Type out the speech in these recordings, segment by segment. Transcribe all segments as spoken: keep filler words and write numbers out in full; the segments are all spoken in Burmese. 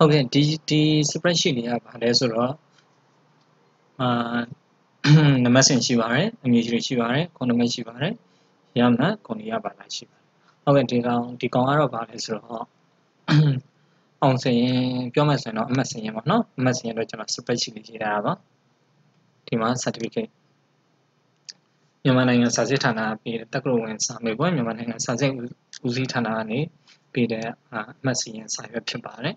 Okay, D D spreadsheet တွေကဘာလဲဆိုတော့အာနံပါတ်စဉ်ရှိပါတယ်အမည်ကြီးရှိပါတယ်ခုံနံပါတ်ရှိပါတယ်ရမှတ်ခုံရပါလားရှိပါတယ်ဟုတ်ကဲ့ဒီကောင်ဒီကောင်ကတော့ဘာလဲဆိုတော့အောင်စရင်ပြောမှဆိုရင်တော့အမှတ်စရင်ပေါ့နော်အမှတ်စရင်တော့ကျွန်တော် spreadsheet လေးရေးထားတာပါဒီမှာ certificate မြန်မာနိုင်ငံစာစစ်ဌာနပေးတဲ့တက္ကသိုလ်ဝင်စာမေးပွဲမြန်မာနိုင်ငံစာစစ်ဦးစီးဌာနကနေပေးတဲ့အမှတ်စရင်စာရွက်ဖြစ်ပါတယ်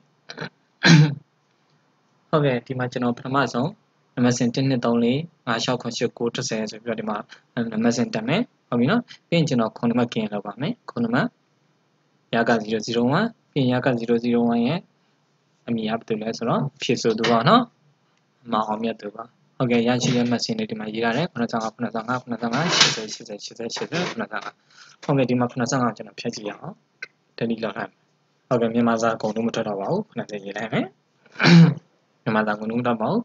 ဟုတ်ကဲ့ဒီမှာကျွန်တော်ပထမဆုံးနံပါတ်စဉ်one 2 3 4 5 6 9 10 10ဆိုပြီးတော့ဒီမှာနံပါတ်စဉ်တက်မယ်ဟုတ်ပြီနော်ပြီးရင်ကျွန်တော်ခုနံပါတ်ကင်လောက်ပါမယ်ခုနံပါတ်ရကzero zero oneပြီးရင်ရကzero zero oneရဲ့အမည်အပ်တယ်လဲဆိုတော့ဖြည့်ဆိုသူပါနော်အမအောင်မြတ်သူပါဟုတ်ကဲ့ရရှိတဲ့မှတ်စဉ်တွေဒီမှာရေးရတယ်95 95 95 80 80 80 80 95ဟုတ်ကဲ့ဒီမှာ95ကျွန်တော်ဖြတ်ကြည့်ရအောင်တတိလောက်ထားဟုတ်ကဲ့မြန်မာစာအကုန်လုံးမထွက်တော့ပါဘူး90ရေးလိုက်မယ်မြန်မာစာကုန်လုံးထွက်ပါဘူး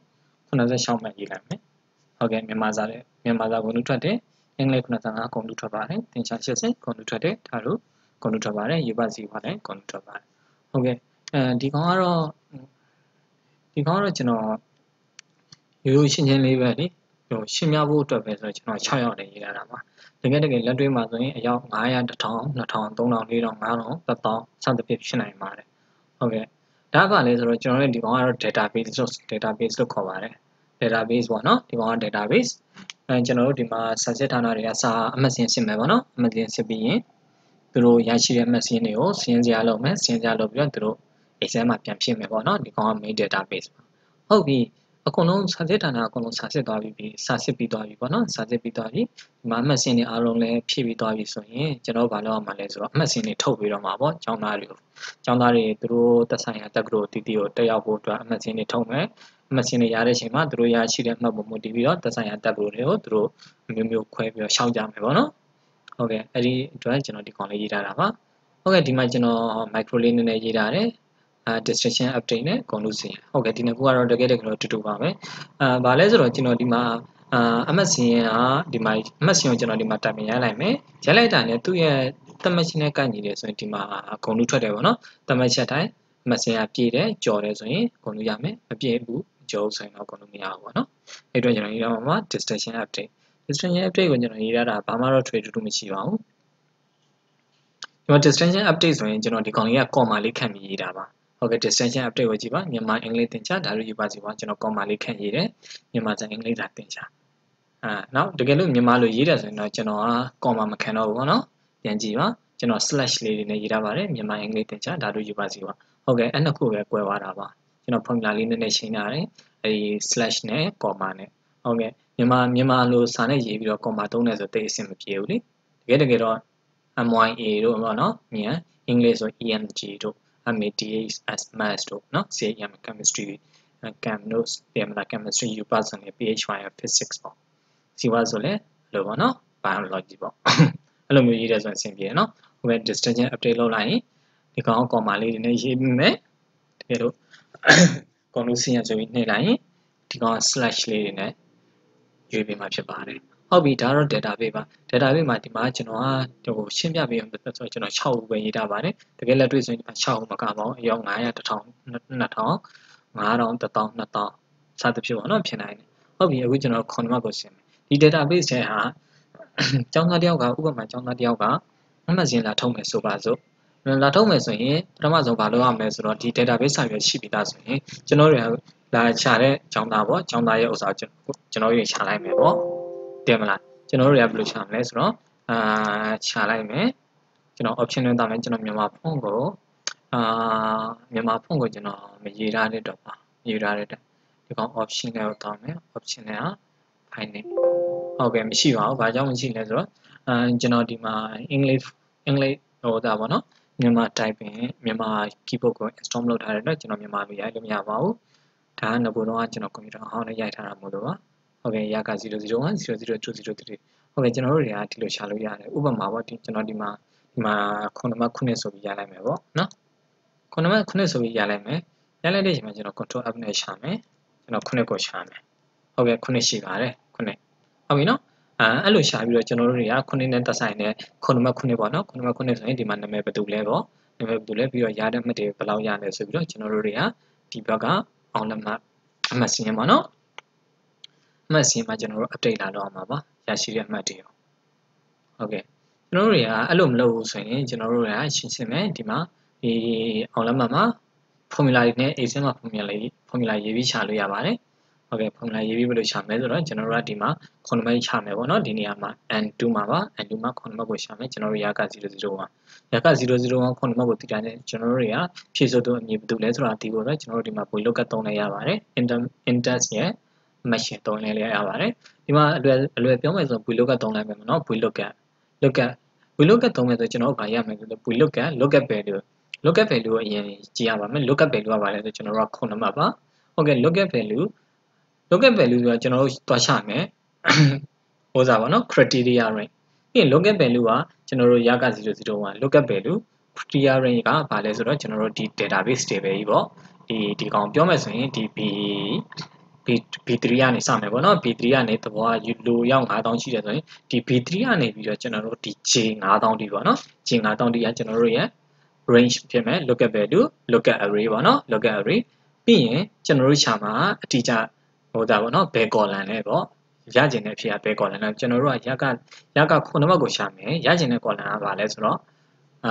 96မှတ်ရေးလိုက်မယ်ဟုတ်ကဲ့မြန်မာစာနဲ့မြန်မာစာကုန်လုံးထွက်တယ်အင်္ဂလိပ်95ကုန်လုံးထွက်ပါတယ်သင်္ချာ80ကုန်လုံးထွက်တယ်ဒါတို့ကုန်လုံးထွက်ပါတယ်ရေးပါစီပါလည်းကုန်လုံးထွက်ပါတယ်ဟုတ်ကဲ့အဲဒီကောင်ကတော့ဒီကောင်ကတော့ကျွန်တော်ရိုးရိုးရှင်းရှင်းလေးပဲလေဟိုရှင်းပြဖို့အတွက်ပဲဆိုတော့ကျွန်တော်6ရောက်နေရေးလာတာပါတကယ်တကယ်လက်တွေ့မှာဆိုရင်အယောက်900 1000 2000 3000 4000 5000 1000စသဖြင့်ဖြစ်နိုင်ပါတယ်ဟုတ်ကဲ့ဒါကလည်းဆိုတော့ကျွန်တော်တို့ဒီကောင်ကတော့ database လို့ database လို့ခေါ်ပါတယ် database ပေါ့နော်ဒီကောင်က database အဲကျွန်တော်တို့ဒီမှာစာစစ်ဌာနတွေကစာအမှတ်စဉ်စစ်မယ်ပေါ့နော်အမှတ်စဉ်စစ်ပြီးရင်သူတို့ရရှိတဲ့အမှတ်စဉ်တွေကိုစင်းစရာလုပ်မယ်စင်းစရာလုပ်ပြီးတော့သူတို့ Excel မှာပြန်ဖြည့်မယ်ပေါ့နော်ဒီကောင်က main database ပါဟုတ်ပြီအကုန်လုံးစာစစ်ဌာနအကုန်လုံးစာစစ်သွားပြီစာစစ်ပြီးသွားပြီပေါ့နော်စာစစ်ပြီးသွားပြီဒီမှာအမှတ်စဉ်တွေအားလုံးလည်းဖြည့်ပြီးသွားပြီဆိုရင်ကျွန်တော်ဘာလုပ်ရမှာလဲဆိုတော့အမှတ်စဉ်တွေထုတ်ပြီးတော့မှာပေါ့ကျောင်းသားတွေကိုကျောင်းသားတွေသူတို့သက်ဆိုင်ရာတက္ကသိုလ်တီတီကိုတက်ရောက်ဖို့အတွက်အမှတ်စဉ်တွေထုတ်မယ်အမှတ်စဉ်တွေရတဲ့အချိန်မှာသူတို့ရရှိတဲ့အမှတ်ပုံမူတည်ပြီးတော့သက်ဆိုင်ရာတက္ကသိုလ်တွေကိုသူတို့မျိုးမျိုးခွဲပြီးတော့ရှောင်ကြမယ်ပေါ့နော်ဟုတ်ကဲ့အဲ့ဒီအတွက်ကျွန်တော်ဒီကောင်လေးရေးထားတာပါဟုတ်ကဲ့ဒီမှာကျွန်တော် micro လေးနည်းနည်းရေးထားတယ်အဲ destination update နဲ့ ကုန်စီဟုတ်ကဲ့ဒီနှစ်ခုကတော့တကယ်တကယ်တော့တူတူပါပဲအဲဘာလဲဆိုတော့ကျွန်တော်ဒီမှာအာအမှတ်စီရင်ကဒီမှာအမှတ်စီရင်ကိုကျွန်တော်ဒီမှာတိုင်ပင်ရလိုက်မယ်ရလိုက်တာနဲ့သူ့ရဲ့သတ်မှတ်ချက်နဲ့ကိုက်ညီတယ်ဆိုရင်ဒီမှာကုန်လူထွက်တယ်ပေါ့နော်သတ်မှတ်ချက်တိုင်းအမှတ်စီရင်ကပြည့်တယ်ကြော်တယ်ဆိုရင်ကုန်လူရမယ်မပြည့်ဘူးကြော်ဆိုရင်တော့ကုန်လူမရဘူးပေါ့နော်အဲ့အတွက်ကျွန်တော်ရေးရမှာမှာ destination update destination update ကိုကျွန်တော်ရေးရတာဘာမှတော့ထွေထူးထူးမရှိပါဘူးဒီမှာ destination update ဆိုရင်ကျွန်တော်ဒီကောင်လေးက comma လေးခန့်ပြီးရေးတာပါဟုတ်ကဲ့ destination update ကိုကြည့်ပါမြန်မာအင်္ဂလိပ်သင်ချဒါလို့ရေးပါစီပါကျွန်တော် comma လေးခန့်ရေးတယ်မြန်မာစံအင်္ဂလိပ်သာသင်ချအာနောက်တကယ်လို့မြန်မာလိုရေးတယ်ဆိုရင်တော့ကျွန်တော်က comma မခံတော့ဘူးပေါ့နော်ပြန်ကြည့်ပါကျွန်တော် slash လေးတွေနဲ့ရေးထားပါတယ်မြန်မာအင်္ဂလိပ်သင်ချဒါလို့ရေးပါစီပါဟုတ်ကဲ့အဲ့နှစ်ခုပဲ꿰သွားတာပါကျွန်တော် formula လေးနည်းနည်းရှင်းထားတယ်အဲဒီ slash နဲ့ comma နဲ့ဟုတ်ကဲ့မြန်မာမြန်မာလိုစာနဲ့ရေးပြီးတော့ comma သုံးတယ်ဆိုတိတ်အဆင်မပြေဘူးလေတကယ်တကယ်တော့ mya တို့ပေါ့နော်မြန်အင်္ဂလိပ်ဆို emg တို့maths maths တို့เนาะ cam chemistry cam တို့ pmla chemistry u pass ဆိုရင် phy physics ပေါ့ siwa ဆိုလဲလို့ပေါ့เนาะ biology ပေါ့အဲ့လိုမျိုးရေးတယ်ဆိုရင်အဆင်ပြေတယ်เนาะဟိုဘက် distance update လုပ်လိုက်ရင်ဒီကောင် comma လေးတွေနဲ့ရေးပြီးမယ်တကယ်လို့ ကောင်လို့စီရင်ဆိုပြီးနှိပ်လိုက်ရင်ဒီကောင် slash လေးတွေနဲ့ရွေးပေးမှာဖြစ်ပါတယ်ဟုတ်ပြီဒါတော့ database ပါ database မှာဒီမှာကျွန်တော်ကဟိုရှင်းပြပေးအောင်ဆိုတော့ကျွန်တော်6ဦးပဲရေးထားပါတယ်တကယ်လက်တွေ့ဆိုရင်6ဦးမကပါဘူးအယောက်900 1000 2000 5000 1000 2000စသဖြင့်ပေါ့နော်ဖြစ်နိုင်တယ်ဟုတ်ပြီအခုကျွန်တော်ခုနမှကိုရှင်းမယ်ဒီ database ထဲဟာကျောင်းသားတယောက်ကဥပမာကျောင်းသားတယောက်ကအမှတ်စဉ်လာထုတ်မယ်ဆိုပါစို့လာထုတ်မယ်ဆိုရင်ပထမဆုံးဘာလုပ်ရမလဲဆိုတော့ဒီ database စာရွက်ရှိပြီးသားဆိုရင်ကျွန်တော်တို့လာချတဲ့ကျောင်းသားပေါ့ကျောင်းသားရဲ့ဥစ္စာကျွန်တော်တို့ချလိုက်မယ်ပေါ့တင်မလားကျွန်တော်တို့ရဘယ်လိုချမလဲဆိုတော့အာချလိုက်မယ်ကျွန်တော် option နဲ့တာမယ်ကျွန်တော်မြန်မာဖုန်းကိုအာမြန်မာဖုန်းကိုကျွန်တော်မရေးထားတဲ့တော့ပါရေးထားတဲ့ဒီကောင် option နဲ့တာမယ် option နဲ့ file နဲ့ဟုတ်ကဲ့မရှိပါဘူးဘာကြောင့်မရှိလဲဆိုတော့အာကျွန်တော်ဒီမှာ English English ဟိုဒါပေါ့နော်မြန်မာ typing မြန်မာ keyboard ကို install လုပ်ထားတဲ့အတွက်ကျွန်တော်မြန်မာလိုရိုက်လို့မရပါဘူးဒါကငါဘုံတော့ကျွန်တော်ကွန်ပျူတာအဟောင်းနဲ့ရိုက်ထားတာမို့လို့ပါဟုတ်ကဲ့ရကzero zero one zero zero two zero threeဟုတ်ကဲ့ကျွန်တော်တို့တွေကဒီလိုရှာလို့ရတယ်ဥပမာပေါ့ဒီကျွန်တော်ဒီမှာဒီမှာခုနံပါတ်9ဆိုပြီးရလိုက်မယ်ပေါ့နော်ခုနံပါတ်9ဆိုပြီးရလိုက်မယ်ရလိုက်တဲ့အချိန်မှာကျွန်တော် control F နဲ့ရှာမယ်ကျွန်တော်9ကိုရှာမယ်ဟုတ်ကဲ့9ရှိပါတယ်9ဟုတ်ပြီနော်အဲအဲ့လိုရှာပြီးတော့ကျွန်တော်တို့တွေက9နဲ့သက်ဆိုင်တဲ့ခုနံပါတ်9ပေါ့နော်ခုနံပါတ်9ဆိုရင်ဒီမှာနာမည်ဘယ်သူလဲပေါ့နာမည်ဘယ်သူလဲပြီးတော့ရတဲ့မှတ်တွေဘယ်လောက်ရလဲဆိုပြီးတော့ကျွန်တော်တို့တွေကဒီဘက်ကအောင်လက်မှတ်အမှတ်စီရင်ပါနော်အမှတ်စီရင်မှာကျွန်တော်တို့ update လာတော့မှာပါရရှိတဲ့အမှတ်တွေရောဟုတ်ကဲ့ကျွန်တော်တို့တွေကအဲ့လိုမလုပ်ဘူးဆိုရင်ကျွန်တော်တို့ကရှင်းရှင်းပဲဒီမှာဒီအောင်လက်မှတ်မှာ formula တွေနဲ့ Excel မှာ formula လေး formula ရေးပြီးရှာလို့ရပါတယ်ဟုတ်ကဲ့ formula ရေးပြီးဘယ်လိုရှာမလဲဆိုတော့ကျွန်တော်တို့ကဒီမှာခုနှစ်မှတ်ရှာမယ်ပေါ့နော်ဒီနေရာမှာ N two မှာပါ N two မှာခုနှစ်မှတ်ကိုရှာမယ်ကျွန်တော်တို့ရကzero zero oneရကzero zero oneခုနှစ်မှတ်ကိုတည်ထားတဲ့ကျွန်တော်တို့တွေကဖြည့်စွက်သူအမည်ဘယ်သူလဲဆိုတာဒီကိုတော့ကျွန်တော်တို့ဒီမှာ void lookup သုံးလိုက်ရပါတယ် index ရဲ့ machine သုံးလိုက်ရပါတယ်ဒီမှာအလွယ်အလွယ်ပြောမယ်ဆို void lookup သုံးလိုက်မယ်နော် void lookup lookup void lookup သုံးမယ်ဆိုကျွန်တော်တို့ဗာရမယ်ဆိုတော့ void lookup lookup value lookup value ကိုအရင်ကြည့်ရပါမယ် lookup value ကဘာလဲဆိုကျွန်တော်တို့ကခုနှစ်မှတ်ပါဟုတ်ကဲ့ lookup value lookup value ဆိုတော့ကျွန်တော်တို့တွားချမယ်ဟိုစားပါနော် criteria range ပြီးရင် lookup value ကကျွန်တော်တို့ရကzero zero one lookup value criteria range ကဘာလဲဆိုတော့ကျွန်တော်တို့ဒီ database table ကြီးပေါ့ဒီဒီကောင်ပြောမယ်ဆိုရင်ဒီ b b three ကနေစမယ်ပေါ့နော် b three ကနေသဘောကလူရောက်five thousandရှိတယ်ဆိုရင်ဒီ b three ကနေပြီးတော့ကျွန်တော်တို့ဒီ j five thousandဒီပေါ့နော် j five thousandဒီကကျွန်တော်တို့ရဲ့ range ဖြစ်မယ် lookup value lookup array ပေါ့နော် lookup array ပြီးရင်ကျွန်တော်တို့ရှာမှာအတိအကျဟိုဒါပေါ့နော်ဘယ် column လဲပေါ့ရကျင်တဲ့အဖြစ်ကဘယ် column လဲကျွန်တော်တို့ကရကရကခုနှစ်မှတ်ကိုရှာမယ်ရကျင်တဲ့ column ကဘာလဲဆိုတော့အာ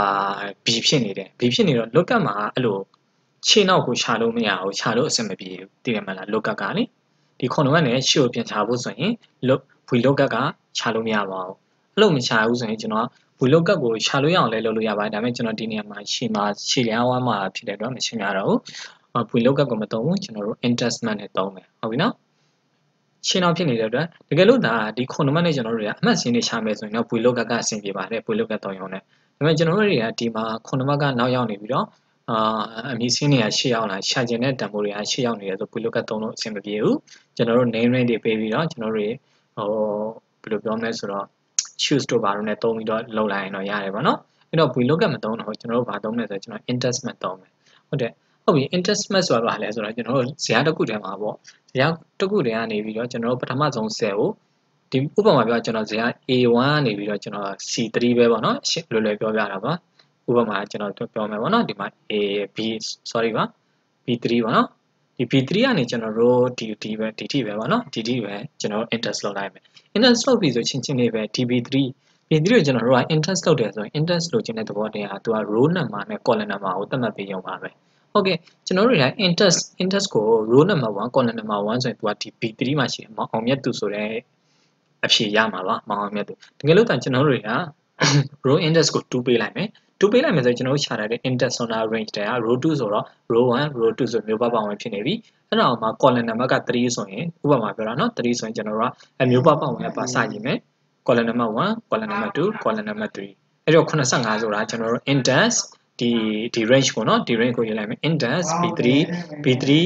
b ဖြစ်နေတယ် b ဖြစ်နေတော့ lookup မှာအဲ့လိုခြေနောက်ကိုရှာလို့မရဘူးရှာလို့အဆင်မပြေဘူးသိရမလား lookup ကလေဒီခုနှစ်မှတ်နဲ့ရှေ့ကိုပြန်ချဖို့ဆိုရင် look v lookup ကရှာလို့မရပါဘူးအဲ့လိုမရှာဘူးဆိုရင်ကျွန်တော်v lookup ကိုရှာလို့ရအောင်လဲလုပ်လို့ရပါတယ်ဒါပေမဲ့ကျွန်တော်ဒီနေရာမှာရှေ့မှာခြေလျားဝမ်းမှာဖြစ်တဲ့တော့မရှင်းရတော့ဘူးv lookup ကိုမသုံးဘူးကျွန်တော်တို့ intersment နဲ့သုံးမယ်ဟုတ်ပြီနော်ရှင်းအောင်ဖြစ်နေတဲ့အတွက်တကယ်လို့ဒါဒီခုနှစ်မှတ်နဲ့ကျွန်တော်တို့တွေကအမှတ်စင်းတွေရှာမယ်ဆိုရင်တော့ v lookup ကအဆင်ပြေပါတယ် v lookup သုံးရုံနဲ့ဒါပေမဲ့ကျွန်တော်တို့တွေကဒီမှာခုနှစ်မှတ်ကနောက်ရောက်နေပြီးတော့အာအမည်စင်းတွေကရှေ့ရောက်လာရှာကျင်တဲ့တန်ဖိုးတွေကရှေ့ရောက်နေတယ်ဆို v lookup သုံးလို့အဆင်မပြေဘူးကျွန်တော်တို့ name range တွေပေးပြီးတော့ကျွန်တော်တို့ဟိုဘယ်လိုပြောမလဲဆိုတော့ choose တို့ဘာလို့လဲသုံးပြီးတော့လောက်လိုက်ရင်တော့ရတယ်ပေါ့နော်အဲ့တော့ v lookup မသုံးတော့ကျွန်တော်တို့ဘာသုံးလဲဆိုတော့ကျွန်တော် intersment သုံးမယ်ဟုတ်တယ်ဟုတ်ပြီ intersment ဆိုတာဘာလဲဆိုတော့ကျွန်တော်တို့ဇာတ်တစ်ခုတည်းမှာပေါ့ဇာတ်တစ်ခုတည်းကနေပြီးတော့ကျွန်တော်တို့ပထမဆုံး cell ကိုဒီဥပမာပြောကျွန်တော်ဇာတ် A one ကနေပြီးတော့ကျွန်တော် C three ပဲပေါ့နော်လွယ်လွယ်ပြောပြတာပါဥပမာကျွန်တော်ပြောမယ်ပေါ့နော်ဒီမှာ A B sorry ပါ B three ပေါ့နော်ဒီ B three ကနေကျွန်တော်တို့ဒီဒီပဲဒီထိပဲပေါ့နော်ဒီထိပဲကျွန်တော် interest လုပ်လိုက်မယ် interest လုပ်ပြီးဆိုချင်းချင်းလေးပဲ D B three B three ကိုကျွန်တော်တို့က interest လုပ်တယ်ဆိုရင် interest လုပ်ခြင်းတဲ့သဘောတရားသူက row number နဲ့ column number ကိုသတ်မှတ်ပေးရုံပါပဲဟုတ်ကဲ့ကျွန်တော်တို့က interest interest ကို row number one column number one ဆိုရင်သူကဒီ B three မှာရှိတယ်မောင်အောင်မြတ်သူဆိုတဲ့အဖြေရမှာပါမောင်အောင်မြတ်သူတကယ်လို့တန်ကျွန်တော်တို့တွေက row index ကိုtwoပေးလိုက်မယ်twoပေးလိုက်မယ်ဆိုရင်ကျွန်တော်တို့ရှာတဲ့ index ဆိုတာ range တွေက row two ဆိုတော့ row one row two ဆိုမျိုးပါပေါင်းဝင်ဖြစ်နေပြီအဲ့တော့မှာ column number ကthreeဆိုရင်ဥပမာပြောတာနော်threeဆိုရင်ကျွန်တော်တို့ကအမျိုးပါပေါင်းဝင်ပါစကြည့်မယ် column number one column number two column number three အဲ့တော့eighty-fiveဆိုတာကျွန်တော်တို့ index ဒီဒီ range ကိုနော်ဒီ range ကိုရေးလိုက်မယ် index b three b three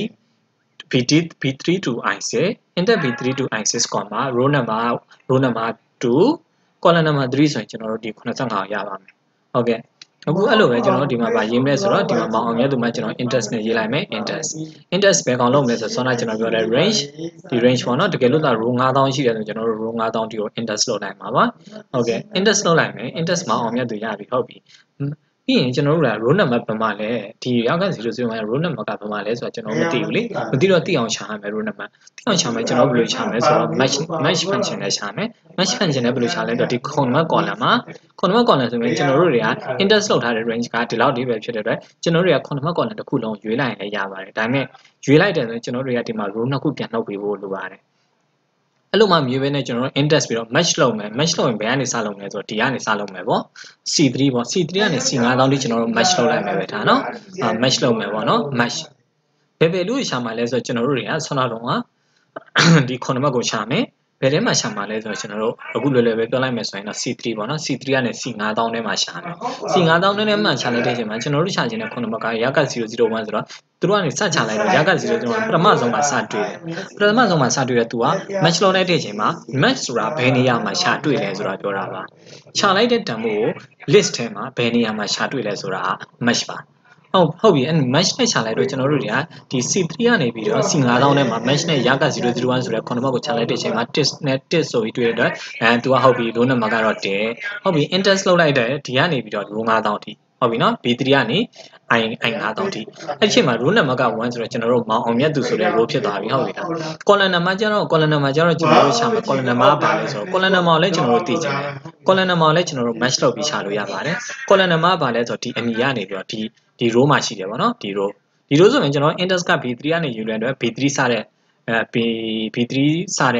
b three to i six index b three to i six comma row number row number two column number threeဆိုရင်ကျွန်တော်တို့ဒီeighty-fiveကိုရပါမယ်ဟုတ်ကဲ့အခုအဲ့လိုပဲကျွန်တော်တို့ဒီမှာဗာရေးမလဲဆိုတော့ဒီမှာမောင်အောင်မြတ်သူမှကျွန်တော် index နဲ့ရေးလိုက်မယ် index index ဘယ်ကောင်လုံးမလဲဆိုတော့ဆောနာကျွန်တော်ပြောတဲ့ range ဒီ range ပေါ့နော်တကယ်လို့သာ row five thousandရှိတယ်ဆိုကျွန်တော်တို့ row five thousand ဒီကို index လုပ်လိုက်မှာပါဟုတ်ကဲ့ index လုပ်လိုက်မယ် index မောင်အောင်မြတ်သူရပြီဟုတ်ပြီပြီးရင်ကျွန်တော်တို့က row number ဘယ်မှာလဲဒီရောက်ကzero zero one က row number ကဘယ်မှာလဲဆိုတော့ကျွန်တော်မသိဘူးလေမသိတော့သိအောင်ရှာရမယ် row number သိအောင်ရှာမယ်ကျွန်တော်ဘယ်လိုရှာမလဲဆိုတော့ match match function နဲ့ရှာမယ် match function နဲ့ဘယ်လိုရှာလဲဆိုတော့ဒီ column column မှာ column column ဆိုရင်ကျွန်တော်တို့တွေက index လောက်ထားတဲ့ range ကဒီလောက်ဒီပဲဖြစ်တဲ့အတွက်ကျွန်တော်တို့တွေက column column တစ်ခုလုံးရွေးလိုက်ရင်လည်းရပါတယ်ဒါပေမဲ့ရွေးလိုက်တယ်ဆိုရင်ကျွန်တော်တို့တွေကဒီမှာ row နှစ်ခုပြန်နှုတ်ပေးဖို့လိုပါတယ်အဲ့လိုမှမြေပဲနဲ့ကျွန်တော်တို့ index ပြီးတော့ match လုပ်မယ် match လုပ်ရင်ဘယ်ကနေစလုပ်မလဲဆိုတော့ဒီကနေစလုပ်မယ်ပေါ့ C three ပေါ့ C three ကနေ C five thousand တိကျွန်တော်တို့ match လုပ်လိုက်မယ်ပဲဒါနော် match လုပ်မယ်ပေါ့နော် match ဘယ်ဘယ်လို့ရှာမှာလဲဆိုတော့ကျွန်တော်တို့တွေကဆောနာတော့ကဒီခုနှစ်မှတ်ကိုရှာမယ်ဘယ်ထဲမှာရှာမှာလဲဆိုတော့ကျွန်တော်တို့အခုလွယ်လွယ်ပဲပြောလိုက်မယ်ဆိုရင်တော့ C three ပေါ့နော် C three ကနေ C five thousand ထဲမှာရှာမယ် C five thousand ထဲမှာရှာလိုက်တဲ့အချိန်မှာကျွန်တော်တို့ရှာခြင်းတဲ့ခုနှစ်မှတ်ကရကzero zero oneဆိုတော့သူတို့ကနေစချလိုက်တော့ရကzero zero one ပထမဆုံးမှာစတွေ့တယ်ပထမဆုံးမှာစတွေ့တဲ့သူက match လုပ်လိုက်တဲ့အချိန်မှာ match ဆိုတာဘယ်နေရာမှာရှာတွေ့လဲဆိုတာပြောတာပါရှာလိုက်တဲ့တန်ဖိုးကို list ထဲမှာဘယ်နေရာမှာရှာတွေ့လဲဆိုတာ match ပါဟုတ်ဟုတ်ပြီအဲ့ match နဲ့ခြာလိုက်တော့ကျွန်တော်တို့တွေကဒီ C three ကနေပြီးတော့ C five thousand ထဲမှာ match နဲ့ရကzero zero oneဆိုတဲ့ခုနှစ်မှတ်ကိုခြာလိုက်တဲ့အချိန်မှာ test နဲ့ test ဆိုပြီးတွေ့ရတဲ့အဲသူကဟုတ်ပြီ row number ကတော့tenဟုတ်ပြီ index လောက်လိုက်တဲ့ဒီကနေပြီးတော့ row five thousand ထိဟုတ်ပြီနော် B three ကနေ i i ငါးသောင်းထိအဲ့ဒီချိန်မှာ row number က one ဆိုတော့ကျွန်တော်တို့မောင်အောင်မြတ်သူဆိုတဲ့ row ဖြစ်သွားပြီဟုတ်ပြီလား column number ကျတော့ column number ကျတော့ကျွန်တော်တို့ရှာမယ် column number ကဘာလဲဆိုတော့ column number ကိုလည်းကျွန်တော်တို့သိချင်တယ် column number ကိုလည်းကျွန်တော်တို့ match လုပ်ပြီးရှာလို့ရပါတယ် column number ကဘာလဲဆိုတော့ဒီအမည်ကနေပြီးတော့ဒီဒီ row မှာရှိတယ်ပေါ့နော်ဒီ row ဒီ row ဆိုရင်ကျွန်တော် index က B three ကနေယူတဲ့အတွက် B three စတဲ့အဲ B B three စတဲ့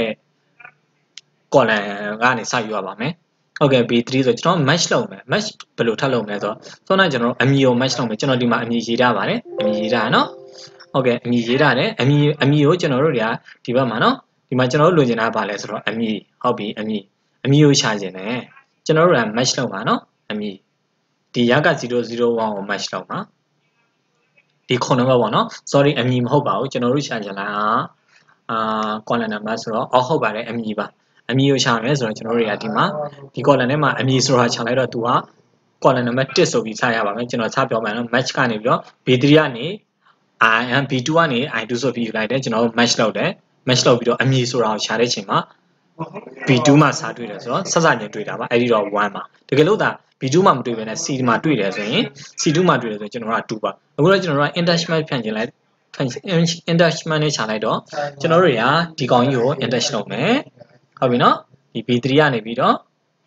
column ကနေစယူရပါမယ်ဟုတ်ကဲ့ B three ဆိုကျွန်တော် match လုပ်မယ် match ဘယ်လိုထပ်လုပ်မလဲဆိုတော့ဆိုတော့ကျွန်တော်အမည်ကို match လုပ်မယ်ကျွန်တော်ဒီမှာအမည်ရေးထားပါတယ်အမည်ရေးထားနော်ဟုတ်ကဲ့အမည်ရေးထားတယ်အမည်အမည်ကိုကျွန်တော်တို့တွေကဒီဘက်မှာနော်ဒီမှာကျွန်တော်တို့လိုချင်တာပါလဲဆိုတော့အမည်ဟုတ်ပြီအမည်အမည်ကိုရှာခြင်းတယ်ကျွန်တော်တို့က match လုပ်ပါနော်အမည်ဒီရကzero zero oneကို match လုပ်ပါဒီခုနကပေါ့နော် sorry အမည်မဟုတ်ပါဘူးကျွန်တော်တို့ရှာချင်လားအာ column number ဆိုတော့အော်ဟုတ်ပါတယ်အမည်ပါအမည်ကိုရှာမယ်ဆိုတော့ကျွန်တော်တို့တွေကဒီမှာဒီ column ထဲမှာအမည်ဆိုတာရှာလိုက်တော့သူက column number oneဆိုပြီးစရပါမယ်ကျွန်တော်စပြောမယ်နော် match ကနေပြီးတော့ B three ကနေ I am B two ကနေ I two ဆိုပြီးယူလိုက်တယ်ကျွန်တော်တို့ match လုပ်တယ် match လုပ်ပြီးတော့အမည်ဆိုတာကိုရှာတဲ့ချိန်မှာ B two မှာစာတွေ့တယ်ဆိုတော့ဆက်စချင်းတွေ့တာပါအဲ့ဒီတော့oneပါတကယ်လို့ဒါ B two မှာမတွေ့ဘဲနဲ့ C မှာတွေ့တယ်ဆိုရင် C two မှာတွေ့တယ်ဆိုရင်ကျွန်တော်တို့ကtwoပါအခုတော့ကျွန်တော်တို့က indexment ဖြန့်ကျင်လိုက် indexment နဲ့ခြာလိုက်တော့ကျွန်တော်တို့တွေကဒီကောင်ကြီးကို index လုပ်မယ်ဟုတ်ပြီနော်ဒီ B three ကနေပြီးတော့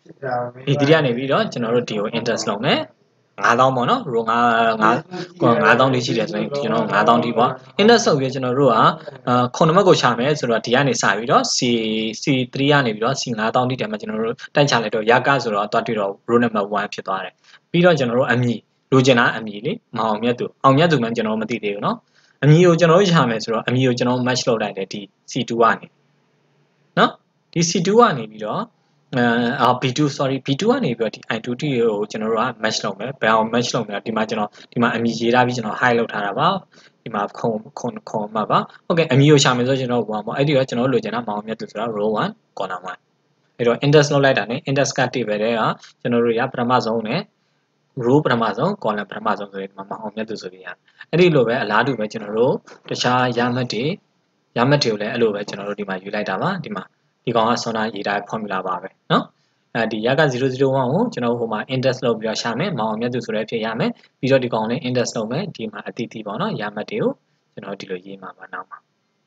B three ကနေပြီးတော့ကျွန်တော်တို့ဒီကို index လုပ်မယ်nine thousandပေါ့နော် row nine nine thousandလေးရှိတယ်ဆိုရင်ကျွန်တော်nine thousandထိပေါ့ index ဆိုပြီးကျွန်တော်တို့ကခုနမကိုရှာမယ်ဆိုတော့ဒီကနေစပြီးတော့ C C three ကနေပြီးတော့ C nine thousandထိတည်းမှာကျွန်တော်တို့တိုက်ချလိုက်တော့ရကဆိုတော့တွားတွေ့တော့ row number one ဖြစ်သွားတယ်ပြီးတော့ကျွန်တော်တို့အမည်လိုချင်တာအမည်လေမအောင်မြတ်သူအောင်မြတ်သူမှကျွန်တော်မသိသေးဘူးเนาะအမည်ကိုကျွန်တော်တို့ရှာမယ်ဆိုတော့အမည်ကိုကျွန်တော် match လုပ်လိုက်တယ်ဒီ C two ကနေเนาะဒီ C two ကနေပြီးတော့အာ B two sorry B two ကနေပြီးတော့ဒီ I two ကိုကျွန်တော်တို့က match လုပ်မယ်ဘယ်အောင် match လုပ်မလဲဒီမှာကျွန်တော်ဒီမှာအမည်ရေးထားပြီးကျွန်တော် high လုပ်ထားတာပါဒီမှာခုံခုံခုံမှာပါဟုတ်ကဲ့အမည်ကိုရှာမယ်ဆိုကျွန်တော်oneပေါ့အဲ့ဒီတော့ကျွန်တော်လိုချင်တာမအောင်မြတ်သူဆိုတာ row one column one အဲ့တော့ index လုပ်လိုက်တာ ਨੇ index က table တွေကကျွန်တော်တို့ရပထမဆုံးနဲ့ row ပထမဆုံး column ပထမဆုံးဆိုရင်ဒီမှာမအောင်မြတ်သူဆိုပြီးရအဲ့ဒီလိုပဲအလားတူပဲကျွန်တော်တို့တခြားရမှတ်တွေရမှတ်တွေကိုလည်းအဲ့လိုပဲကျွန်တော်တို့ဒီမှာယူလိုက်တာပါဒီမှာဒီကောင်ကဆွမ်းနာရေးထား formula ပါပဲเนาะအဲဒီရကzero zero oneကိုကျွန်တော်ဟိုမှာ index လုပ်ပြီးတော့ရှာမယ်မအောင်မြတ်သူဆိုတဲ့အဖြစ်ရမယ်ပြီးတော့ဒီကောင်လည်း index လုပ်မယ်ဒီမှာအတိအသီးပေါ့เนาะရမှတ်တွေကိုကျွန်တော်ဒီလိုရေးမှာပါနောက်မှာ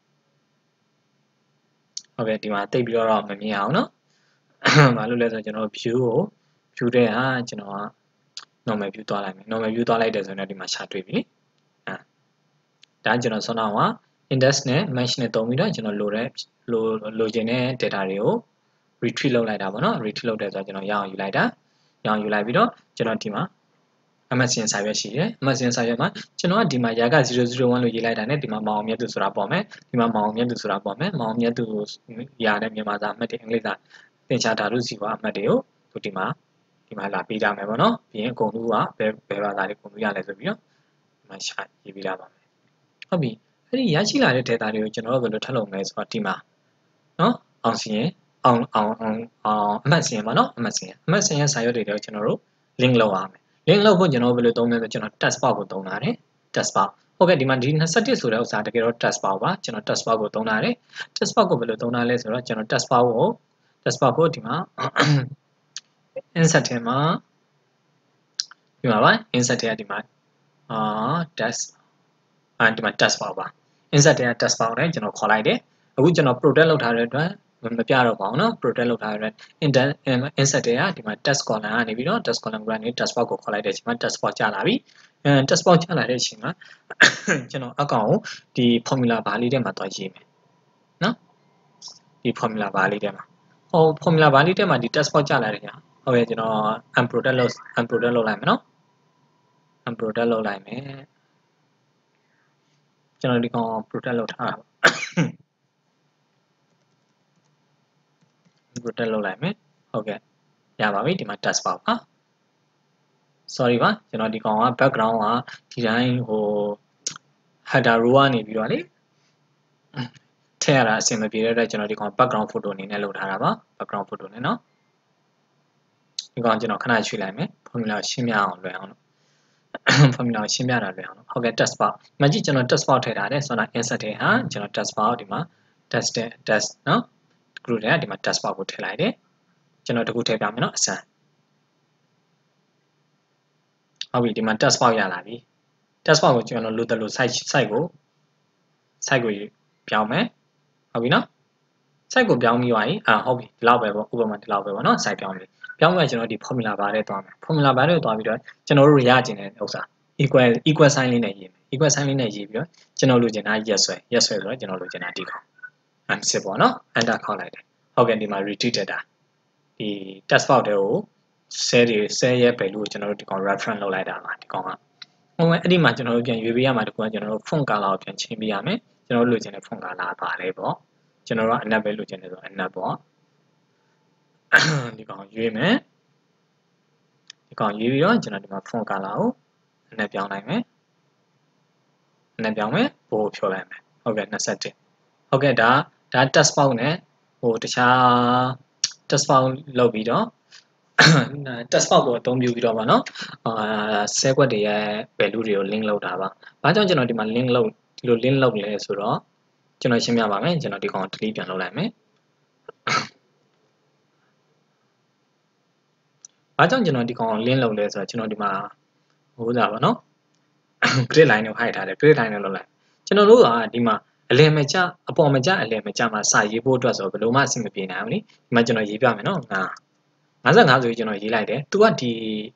ဟုတ်ကဲ့ဒီမှာတိတ်ပြီးတော့မမြင်အောင်เนาะဘာလို့လဲဆိုတော့ကျွန်တော် view ကို view တဲ့ဟာကျွန်တော်က normal view သွားလိုက်မယ် normal view သွားလိုက်တယ်ဆိုတော့ဒီမှာရှာတွေ့ပြီလေအဲဒါကျွန်တော်ဆွမ်းနာက index နဲ့ match နဲ့တုံးပြီးတော့ကျွန်တော်လိုတဲ့လိုလိုချင်တဲ့ data တွေကို retrieve လုပ်လိုက်တာပေါ့နော် retrieve လုပ်တယ်ဆိုတော့ကျွန်တော်ရအောင်ယူလိုက်တာရအောင်ယူလိုက်ပြီးတော့ကျွန်တော်ဒီမှာ M S N စာရွက်ရှိတယ် M S N စာရွက်မှာကျွန်တော်ကဒီမှာရာကzero zero oneလို့ရေးလိုက်တာနဲ့ဒီမှာမအောင်မြတ်သူဆိုတာပေါ်မယ်ဒီမှာမအောင်မြတ်သူဆိုတာပေါ်မယ်မအောင်မြတ်သူရာတဲ့မြန်မာစာအမှတ်တွေအင်္ဂလိပ်စာသင်္ချာဓာတုစီဝါအမှတ်တွေကိုသူဒီမှာဒီမှာလာပေးထားမယ်ပေါ့နော်ပြီးရင်အကုန်လုံးကဘယ်ဘယ်ဘာသာတွေကုန်လို့ရလဲဆိုပြီးတော့ဒီမှာရှာရေးပေးထားပါမယ်ဟုတ်ပြီအဲ့ဒီရရှိလာတဲ့ data တွေကိုကျွန်တော်တို့ဘယ်လိုထပ်လုပ်မလဲဆိုတော့ဒီမှာနော်အောင်စီရင်အောင်အောင်အောင်အောင်အမှတ်စင်ပါနော်အမှတ်စင်အမှတ်စင်ရဲ့စာရွက်တွေကိုကျွန်တော်တို့ link လုပ်ရမယ် link လုပ်ဖို့ကျွန်တော်ဘယ်လိုသုံးလဲဆိုကျွန်တော် test box ကိုသုံးတာတယ် test box ဟုတ်ကဲ့ဒီမှာဒီtwenty-oneဆိုတဲ့ဥစ္စာတကယ်တော့ test box ပါကျွန်တော် test box ကိုသုံးတာတယ် test box ကိုဘယ်လိုသုံးတာလဲဆိုတော့ကျွန်တော် test box ကို test box ကိုဒီမှာ insert ထဲမှာဒီမှာပါ insert ထဲကဒီမှာအာ test အာဒီမှာ test box ပါ insert ထဲက test box နဲ့ကျွန်တော်ခေါ်လိုက်တယ်အခုကျွန်တော် protect လုပ်ထားတဲ့အတွက်မပြတော့ပါဘူးเนาะ protect လုပ်ထားတဲ့ insert တွေကဒီမှာ test column ကနေပြီးတော့ test column ကနေ test box ကိုခေါ်လိုက်တဲ့အချိန်မှာ test box ကျလာပြီအဲ test box ကျလာတဲ့အချိန်မှာကျွန်တော်အကောင်ကိုဒီ formula bar လေးထဲမှာတွားရေးမယ်เนาะဒီ formula bar လေးထဲမှာဟို formula bar လေးထဲမှာဒီ test box ကျလာတဲ့ညာဟုတ်ရဲ့ကျွန်တော် unprotect လုပ် unprotect လုပ်လိုက်မယ်เนาะ unprotect လုပ်လိုက်မယ်ကျွန်တော်ဒီကောင် protect လုပ်ထားတာprotect လုပ်လိုက်မယ်ဟုတ်ကဲ့ရပါပြီဒီမှာ test box ပါ sorry ပါကျွန်တော်ဒီကောင်က background ကဒီတိုင်းဟို header row ကနေပြီးတော့လေထည့်ရတာအဆင်မပြေတဲ့အတွက်ကျွန်တော်ဒီကောင် background photo အနေနဲ့လုပ်ထားတာပါ background photo နဲ့เนาะဒီကောင်ကျွန်တော်ခဏရွှေ့လိုက်မယ် formula ရှင်းပြအောင်လွယ်အောင်လို့ formula ရှင်းပြတာလွယ်အောင်လို့ဟုတ်ကဲ့ test box မကြည့်ကျွန်တော် test box ထည့်ထားတယ်ဆိုတော့ insert ထဲဟာကျွန်တော် test box ဒီမှာ test test เนาะ group ထဲကဒီမှာ test box ကိုထည့်လိုက်တယ်ကျွန်တော်တခုထည့်ပြမယ်เนาะအစမ်းဟုတ်ပြီဒီမှာ test file ရလာပြီ test file ကိုကျွန်တော်လိုတယ်လို့ site site ကို site ကိုပြောင်းမယ်ဟုတ်ပြီနော် site ကိုပြောင်းပြီးသွားပြီအာဟုတ်ပြီဒီလောက်ပဲပေါ့ဥပမာဒီလောက်ပဲပေါ့နော် site ပြောင်းပြီပြောင်းပြီးကျွန်တော်ဒီ formula bar ထဲသွားမယ် formula bar ထဲသွားပြီးတော့ကျွန်တော်တို့ရကျင်တဲ့ဥစ္စာ equal equal sign လေးနဲ့ရေးမယ် equal sign လေးနဲ့ရေးပြီးတော့ကျွန်တော်လိုချင်တာ yes ဆွဲ yes ဆွဲဆိုတော့ကျွန်တော်လိုချင်တာဒီခေါက် answer ပေါ့နော် enter ခေါက်လိုက်တယ်ဟုတ်ကဲ့ဒီမှာ retrieve တက်တာဒီ test file တွေကို cell တွေ cell ရဲ့ value ကိုကျွန်တော်တို့ဒီကောင် reference လုပ်လိုက်တာပါဒီကောင်ကဟိုအဲ့ဒီမှာကျွန်တော်တို့ပြန်ရွေးပေးရမှာတကူကကျွန်တော်တို့ font color ကိုပြန်changeပေးရမယ်ကျွန်တော်တို့လိုချင်တဲ့ font color ပါတယ်ပေါ့ကျွန်တော်တို့အနက်ပဲလိုချင်တယ်ဆိုအနက်ပေါ့ဒီကောင်ရွေးမယ်ဒီကောင်ရွေးပြီးတော့ကျွန်တော်ဒီမှာ font color ကိုအနက်ပြောင်းလိုက်မယ်အနက်ပြောင်းမယ်ဘိုးဖြောလိုက်မယ်ဟုတ်ကဲ့နှစ်ဆယ့်တစ်ဟုတ်ကဲ့ဒါဒါ test file နဲ့ဟိုတခြား test file လုပ်ပြီးတော့ test file ကိုအသုံးပြုပြီးတော့ပါနော်အာ cell quad တွေရဲ့ value တွေကို link လုပ်တာပါဘာကြောင့်ကျွန်တော်ဒီမှာ link လုပ်ဒီလို link လုပ်လဲဆိုတော့ကျွန်တော်ရှင်းပြပါမယ်ကျွန်တော်ဒီကောင် delete ပြန်လုပ်လိုက်မယ်ဘာကြောင့်ကျွန်တော်ဒီကောင် link လုပ်လဲဆိုတော့ကျွန်တော်ဒီမှာဟိုးတာပါနော် grid line ကို hide ထားတယ် grid line ကိုလုပ်လိုက်ကျွန်တော်တို့ကဒီမှာအလယ်မကျအပေါ်မကျအလယ်မကျမှာစာရေးဖို့အတွက်ဆိုဘယ်လိုမှအဆင်မပြေနိုင်ဘူးလေဒီမှာကျွန်တော်ရေးပြမယ်နော်ငါငါးဆယ့်ငါးဆိုပြီးကျွန်တော်ရေးလိုက်တယ်သူကဒီ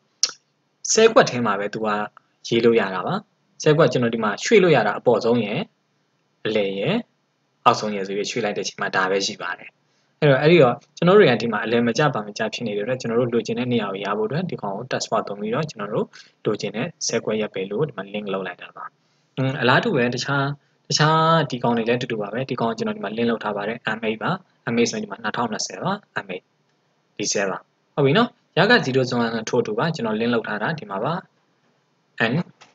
cell quad ထဲမှာပဲသူကရေးလို့ရတာပါ cell quad ကျွန်တော်ဒီမှာရွှေ့လို့ရတာအပေါ်ဆုံးရယ်အလယ်ရယ်အောက်ဆုံးရယ်ဆိုပြီးရွှေ့လိုက်တဲ့ချိန်မှာဒါပဲရှိပါတယ်အဲ့တော့အဲ့ဒီတော့ကျွန်တော်တို့တွေကဒီမှာအလယ်မကျပါမကျဖြစ်နေတယ်တော့ကျွန်တော်တို့လိုချင်တဲ့နေရာကိုရဖို့အတွက်ဒီကောင်ကို test file သုံးပြီးတော့ကျွန်တော်တို့လိုချင်တဲ့ cell quad ရပ်ပဲလို့ဒီမှာ link လုပ်လိုက်တာပါအင်းအလားတူပဲတခြားတခြားဒီကောင်တွေလည်းတူတူပါပဲဒီကောင်ကျွန်တော်ဒီမှာ link လုပ်ထားပါတယ် M eight ပါ M eight ဆိုရင်ဒီမှာtwo thousand twentyပါ M eight ဒီ cell ပါဟုတ်ပြီနော်ရကzero zoneထို့တူပါကျွန်တော် link လုပ်ထားတာဒီမှာပါ n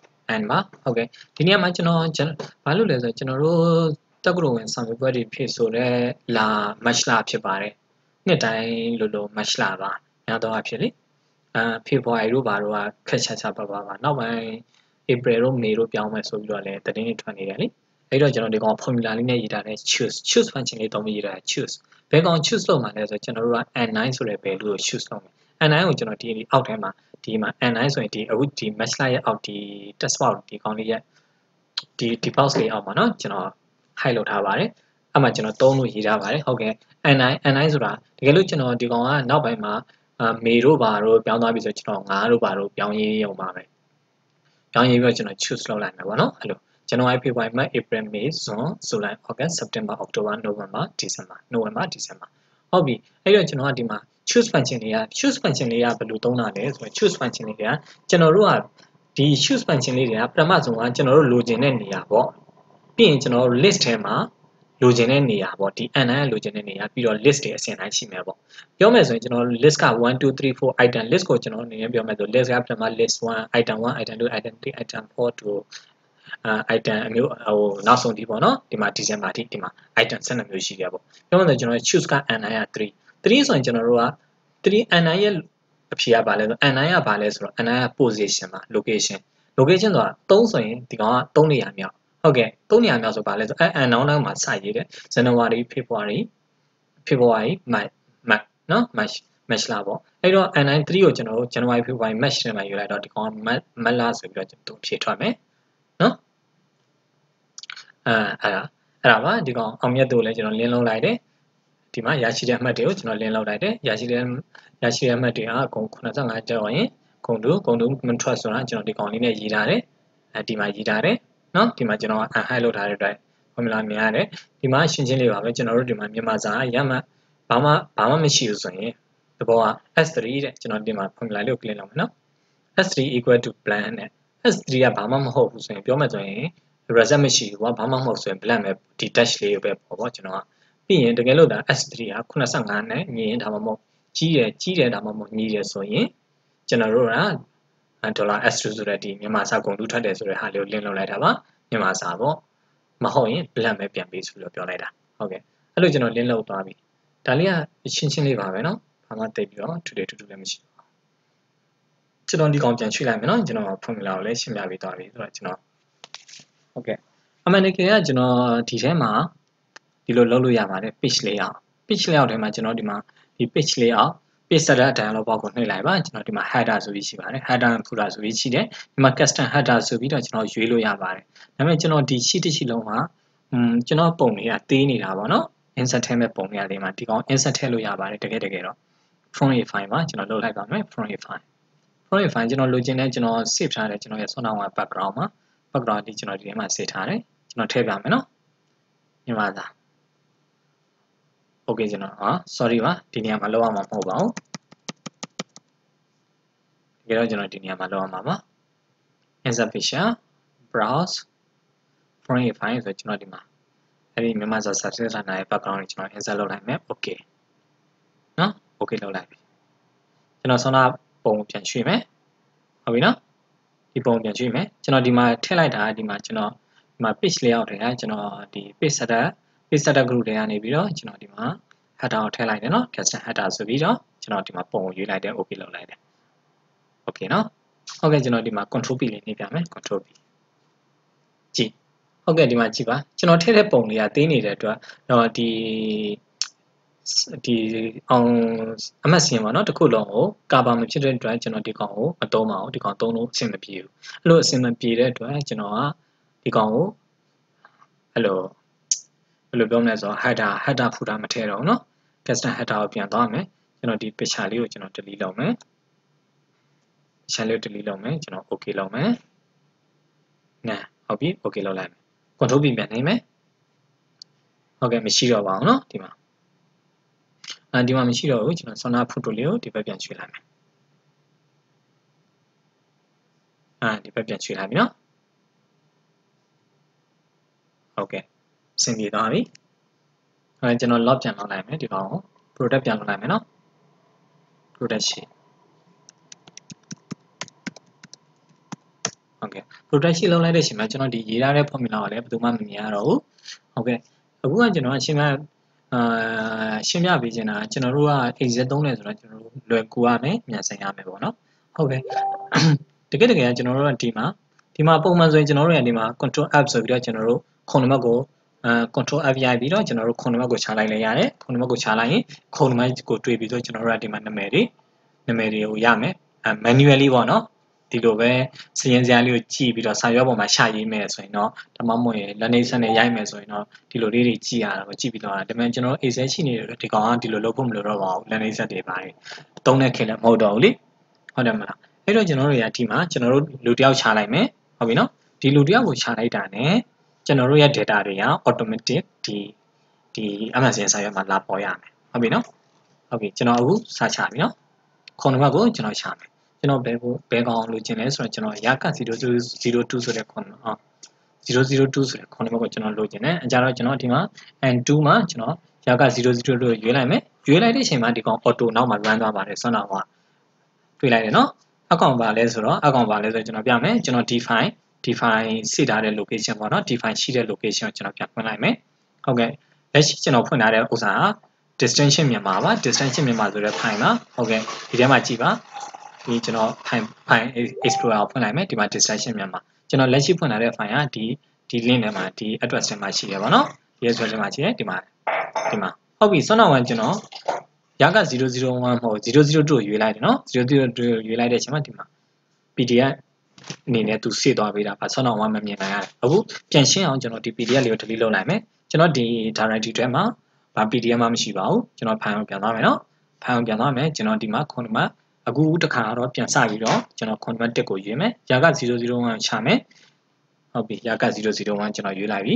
n ပါဟုတ်ကဲ့ဒီနေရာမှာကျွန်တော်ဘာလို့လဲဆိုတော့ကျွန်တော်တို့တက်ကြိုဝင်ဆောင်ရွက်ပွဲတွေဖြစ်ဆိုတော့လာ match လာဖြစ်ပါတယ်နှစ်တိုင်းလိုလို match လာပါများတော့အဖြစ်လေအာ February တို့ဘာတို့ကခက်ချာချာပါပါပါနောက်ပိုင်း April တို့ May တို့ပြောင်းမယ်ဆိုပြီးတော့လည်းတတင်းတွေထွက်နေတယ်လေအဲ့တော့ကျွန်တော်ဒီကောင် formula လေးနဲ့ရေးထားတဲ့ choose choose function လေးသုံးပြီးရေးထားတဲ့ choose ဘယ်ကောင် choose လုပ်မှာလဲဆိုတော့ကျွန်တော်တို့က n nine ဆိုတဲ့ value ကို choose လုပ်မယ် n nine ကိုကျွန်တော်ဒီအောက်ထဲမှာဒီမှာ n nine ဆိုရင်ဒီအခုဒီ match လာရဲ့အောက်ဒီ test file ဒီကောင်လေးရဲ့ဒီဒီ box လေးအောက်မှာเนาะကျွန်တော် hide လုပ်ထားပါတယ်အဲ့မှာကျွန်တော်သုံးလို့ရေးထားပါတယ်ဟုတ်ကဲ့ n nine n nine ဆိုတာတကယ်လို့ကျွန်တော်ဒီကောင်ကနောက်ပိုင်းမှာမေတို့ဘာတို့ပြောင်းသွားပြီဆိုကျွန်တော်ငါးတို့ဘာတို့ပြောင်းရေးရုံပါပဲပြောင်းရေးပြီးတော့ကျွန်တော် choose လုပ်လိုက်မယ်ပေါ့နော်အဲ့လို January February March April May June July August September October November December November December ဟုတ်ပြီအဲ့တော့ကျွန်တော်ကဒီမှာ choose function တွေက choose function လေးကဘယ်လိုသုံးတာလဲဆိုတော့ choose function လေးကကျွန်တော်တို့ကဒီ choose function လေးတွေကပထမဆုံးကကျွန်တော်တို့လိုချင်တဲ့နေရာပေါ့ပြီးရင်ကျွန်တော်တို့ list ထဲမှာလိုချင်တဲ့နေရာပေါ့ဒီ n nine လိုချင်တဲ့နေရာပြီးတော့ list တွေအစဉ်တိုင်းရှိမယ်ပေါ့ပြောမယ်ဆိုရင်ကျွန်တော် list ကone two three four item list ကိုကျွန်တော်အနေနဲ့ပြောမယ်ဆို list ကပထမ list one item one item two item three item four to အာ item အမျိုးဟိုနောက်ဆုံးဒီပေါ့နော်ဒီမှာ December အထိဒီမှာ item twelveမျိုးရှိခဲ့ပေါ့ပြောမယ်ဆိုကျွန်တော် choose က n nine ကthree three ဆိုရင်ကျွန်တော်တို့ကthree n nine ရဲ့အဖြေကဘာလဲဆို n nine ကဘာလဲဆိုတော့ n nine က position ပါ location location ဆိုတာthreeဆိုရင်ဒီကောင်ကthreeနေရာမြောက်ဟုတ်ကဲ့threeနေရာမြောက်ဆိုဘာလဲဆိုအဲ n နောက်နောက်မှာစရေးတယ် January February February March March နော် March March လာပေါ့အဲ့တော့ n nine three ကိုကျွန်တော်တို့ January February March ထဲမှာယူလိုက်တော့ဒီကောင်က March လာဆိုပြီးတော့သူဖြေထွက်မယ်နော်အဲအဲ့ဒါအဲ့ဒါပါဒီကောင်အောင်မြတ်တို့လည်းကျွန်တော်လင်းလုံးလိုက်တယ်ဒီမှာရရှိတဲ့အမှတ်တွေကိုကျွန်တော်လင်းလောက်လိုက်တယ်ရရှိတဲ့ရရှိတဲ့အမှတ်တွေကအကုန်eighty-fiveကျော်ရင်ဂုံတူဂုံတူမထွက်ဆိုတာကျွန်တော်ဒီကောင်လေးနဲ့ရေးထားတယ်အဲဒီမှာရေးထားတယ်နော်ဒီမှာကျွန်တော် unhide လုပ်ထားတဲ့အတွက် formula မြင်ရတယ်ဒီမှာရှင်းချင်းလေးပါပဲကျွန်တော်တို့ဒီမှာမြန်မာစာရမှဘာမှဘာမှမရှိဘူးဆိုရင်သဘောက s three တဲ့ကျွန်တော်ဒီမှာ formula လေးကို click လုပ်မယ်နော် s three equal to blank နဲ့ s three ကဘာမှမဟုတ်ဘူးဆိုရင်ပြောမယ်ဆိုရင် result မရှိဘူးကွာဘာမှမဟုတ်ဆိုရင် blank ပဲဒီ dash လေးကိုပဲပေါ့ပေါ့ကျွန်တော်ကပြီးရင်တကယ်လို့ဒါ s three ကeighty-fiveနဲ့ညီရင်ဒါမှမဟုတ်ကြီးတယ်ကြီးတယ်ဒါမှမဟုတ်ညီတယ်ဆိုရင်ကျွန်တော်တို့ကဒေါ်လာ s two ဆိုတဲ့ဒီမြန်မာစာကုန်တူးထွက်တယ်ဆိုတဲ့ဟာလေးကို link လုပ်လိုက်တာပါမြန်မာစာပေါ့မဟုတ်ရင် blank ပဲပြန်ပေးဆိုလို့ပြောလိုက်တာဟုတ်ကဲ့အဲ့လိုကျွန်တော် link လုပ်သွားပြီဒါလေးကရှင်းရှင်းလေးပါပဲเนาะဘာမှတိတ်ပြီးတော့ today to do လည်းမရှိပါဘူးကျွန်တော်ဒီကောင်ပြန်ရွှေ့လိုက်မယ်เนาะကျွန်တော် formula ကိုလည်းရှင်းပြပေးသွားပြီဆိုတော့ကျွန်တော်ဟုတ်ကဲ့အမှန်တကယ်ကကျွန်တော်ဒီထဲမှာဒီလိုလုပ်လို့ရပါတယ် page layout page layout ထဲမှာကျွန်တော်ဒီမှာဒီ page layout page setter အတိုင်းလောက်ပေါက်ကိုနှိပ်လိုက်ပါကျွန်တော်ဒီမှာ header ဆိုပြီးရှိပါတယ် header and footer ဆိုပြီးရှိတယ်ဒီမှာ custom header ဆိုပြီးတော့ကျွန်တော်ရွေးလို့ရပါတယ်ဒါပေမဲ့ကျွန်တော်ဒီ sheet တစ်ရှိလုံးမှာอืมကျွန်တော်ပုံတွေကသေးနေတာပေါ့နော် insert ထဲမဲ့ပုံတွေကလေးမှာဒီကောင် insert ထည့်လို့ရပါတယ်တကယ်တကယ်တော့ from a file မှာကျွန်တော်လုပ်လိုက်ပါမယ် from a file from a file ကျွန်တော်လိုချင်တဲ့ကျွန်တော် save ထားတယ်ကျွန်တော်ရဲ့ Sona one background မှာ background ဒီကျွန်တော်ဒီထဲမှာ save ထားတယ်ကျွန်တော်ထည့်ပြမယ်နော်ညီမသား okay ကျွန်တော်ဟာ sorry ပါဒီနေရာမှာလောက်ရမှာမဟုတ်ပါဘူးတကယ်တော့ကျွန်တော်ဒီနေရာမှာလောက်ရမှာပါ insert picture browse from a file ဆိုကျွန်တော်ဒီမှာအဲ့ဒီမြန်မာစာ subject ထားတဲ့ background ကိုကျွန်တော် insert လုပ်လိုက်မယ် okay နော် okay လုပ်လိုက်ပြီကျွန်တော် Sona ပုံပြန်ရွှေ့မယ်ဟုတ်ပြီနော်ဒီပုံပြန်ရွှေ့မယ်ကျွန်တော်ဒီမှာထည့်လိုက်တာဒီမှာကျွန်တော်ဒီမှာ page layout တွေကကျွန်တော်ဒီ page setter page setter group တွေကနေပြီးတော့ကျွန်တော်ဒီမှာ header ကိုထည့်လိုက်တယ်နော် custom header ဆိုပြီးတော့ကျွန်တော်ဒီမှာပုံကိုရွေးလိုက်တယ် okay လုပ်လိုက်တယ် okay နော်ဟုတ်ကဲ့ကျွန်တော်ဒီမှာ control P လေးနှိပ်ပြမယ် control P ကြည့်ဟုတ်ကဲ့ဒီမှာကြည့်ပါကျွန်တော်ထည့်တဲ့ပုံလေးကသေးနေတဲ့အတွက်တော့ဒီဒီအောင်အမှတ်စင်ပါเนาะတစ်ခုလုံးကိုကာဗာမဖြစ်တဲ့အတွက်ကျွန်တော်ဒီကောင်ကိုမသုံးပါဘူးဒီကောင်သုံးလို့အဆင်မပြေဘူးအဲ့လိုအဆင်မပြေတဲ့အတွက်ကျွန်တော်ကဒီကောင်ကိုအဲ့လိုဘယ်လိုပြောမလဲဆိုတော့ header header footer မထည့်တော့ဘူးเนาะ custom header ကိုပြန်သွားမယ်ကျွန်တော်ဒီ picture လေးကိုကျွန်တော် delete လုပ်မယ် picture လေးကို delete လုပ်မယ်ကျွန်တော် okay လုပ်မယ်နာဟုတ်ပြီ okay လုပ်လိုက်မယ် control P ပြန်နေမယ်ဟုတ်ကဲ့မရှိတော့ပါဘူးเนาะဒီမှာအဲဒီမှာမရှိတော့ဘူးကျွန်တော် Sona photo လေးကိုဒီဘက်ပြန်ရွှေ့လိုက်မယ်အဲဒီဘက်ပြန်ရွှေ့လိုက်ပြီเนาะဟုတ်ကဲ့အဆင်ပြေသွားပြီအဲကျွန်တော် log ပြန်လုပ်လိုက်မယ်ဒီကောင်ကို product ပြန်လုပ်လိုက်မယ်เนาะ product sheet ဟုတ်ကဲ့ product sheet လုပ်လိုက်တဲ့အချိန်မှာကျွန်တော်ဒီရေးထားတဲ့ formula ကိုလည်းဘယ်သူမှမမြင်ရတော့ဘူးဟုတ်ကဲ့အခုကကျွန်တော်အရှင်းပြအာရှင်းပြပေးချင်တာကျွန်တော်တို့က Excel သုံးတယ်ဆိုတော့ကျွန်တော်တို့လွယ်ကူရမယ်မြန်ဆန်ရမယ်ပေါ့နော်ဟုတ်ကဲ့တကယ်တကယ်ကျွန်တော်တို့ကဒီမှာဒီမှာပုံမှန်ဆိုရင်ကျွန်တော်တို့ရဒီမှာ control F ဆိုပြီးတော့ကျွန်တော်တို့ခုံနံပါတ်ကိုအဲ control F ရိုက်ပြီးတော့ကျွန်တော်တို့ခုံနံပါတ်ကိုချလိုက်လိုက်ရတယ်ခုံနံပါတ်ကိုချလိုက်ရင်ခုံနံပါတ်ကိုတွေ့ပြီးတော့ကျွန်တော်တို့ကဒီမှာနာမည်တွေနာမည်တွေကိုရမယ်အဲ manually ပေါ့နော်ဒီလိုပဲစရင်စရာလေးကိုကြည့်ပြီးတော့စာရွက်ပေါ်မှာရှာရေးမယ်ဆိုရင်တော့ဒါမှမဟုတ်ရင် lamination နဲ့ရိုက်မယ်ဆိုရင်တော့ဒီလိုလေးတွေကြည့်ရတာကိုကြည့်ပြီးတော့ဒါပေမဲ့ကျွန်တော် Excel ရှိနေတယ်ဒီကောင်ကဒီလိုလုပ်ဖို့မလိုတော့ပါဘူး lamination တွေပါတယ်သုံးတဲ့ခေတ်လည်းမဟုတ်တော့ဘူးလေဟုတ်တယ်မလားအဲ့တော့ကျွန်တော်တို့ရဒီမှာကျွန်တော်တို့လူတယောက်ချလိုက်မယ်ဟုတ်ပြီနော်ဒီလူတယောက်ကိုချလိုက်တာ ਨੇ ကျွန်တော်တို့ရဲ့ data တွေက automatic ဒီဒီ Amazon စာရွက်မှာလာပေါ်ရမယ်ဟုတ်ပြီနော်ဟုတ်ပြီကျွန်တော်အခုစာချပြီနော်ခုံနံပါတ်ကိုကျွန်တော်ချမယ်ကျွန်တော်ဘယ်ကိုဘယ်ကောင်လိုချင်လဲဆိုတော့ကျွန်တော်ရာကzero zero zero twoဆိုတဲ့ခွန်အော်zero zero twoဆိုတဲ့ခွန်နံပါတ်ကိုကျွန်တော်လိုချင်တယ်အဲကြတော့ကျွန်တော်ဒီမှာ and two မှာကျွန်တော်ရာကzero zero လို့ရွေးလိုက်မယ်ရွေးလိုက်တဲ့အချိန်မှာဒီကောင် auto နောက်မှာ run သွားပါတယ်ဆွမ်းတော်ကတွေ့လိုက်တယ်နော်အကောင်ပါလဲဆိုတော့အကောင်ပါလဲဆိုတော့ကျွန်တော်ပြမယ်ကျွန်တော် define define စေထားတဲ့ location ပေါ့နော် define ရှိတဲ့ location ကိုကျွန်တော်ပြန်ဖွင့်လိုက်မယ်ဟုတ်ကဲ့လက်ရှိကျွန်တော်ဖွင့်ထားတဲ့ဥစ္စာက distinction မြန်မာပါ distinction မြန်မာဆိုတဲ့ file ပါဟုတ်ကဲ့ဒီထဲမှာကြည့်ပါဒီကျွန်တော် file file explorer ကိုဖွင့်လိုက်မယ်ဒီမှာ distinction မြန်မာကျွန်တော်လက်ရှိဖွင့်လာတဲ့ file ကဒီဒီ link ထဲမှာဒီ address ထဲမှာရှိတယ်ပေါ့နော်ဒီ address ထဲမှာရှိတယ်ဒီမှာဒီမှာဟုတ်ပြီဆွမ်းတော်ဝင်ကျွန်တော်ရကzero zero one မဟုတ်zero zero twoကိုရွေးလိုက်တယ်နော်zero zero twoကိုရွေးလိုက်တဲ့အချိန်မှာဒီမှာ P D F အနေနဲ့သူစေသွားပေးတာပါဆွမ်းတော်ဝင်မမြင်နိုင်ရတယ်အခုပြန်ရှင်းအောင်ကျွန်တော်ဒီ P D F လေးကို delete လုပ်လိုက်မယ်ကျွန်တော်ဒီ directory ထဲမှာဘာ P D F မှမရှိပါဘူးကျွန်တော် file ကိုပြန်သွားမယ်နော် file ကိုပြန်သွားမယ်ကျွန်တော်ဒီမှာခုနကအခုတခါတော့ပြန်စပြီးတော့ကျွန်တော် convert တစ်ကိုရွေးမယ်ရာကzero zero one ချမယ်ဟုတ်ပြီရာကzero zero oneကျွန်တော်ရွေးလိုက်ပြီ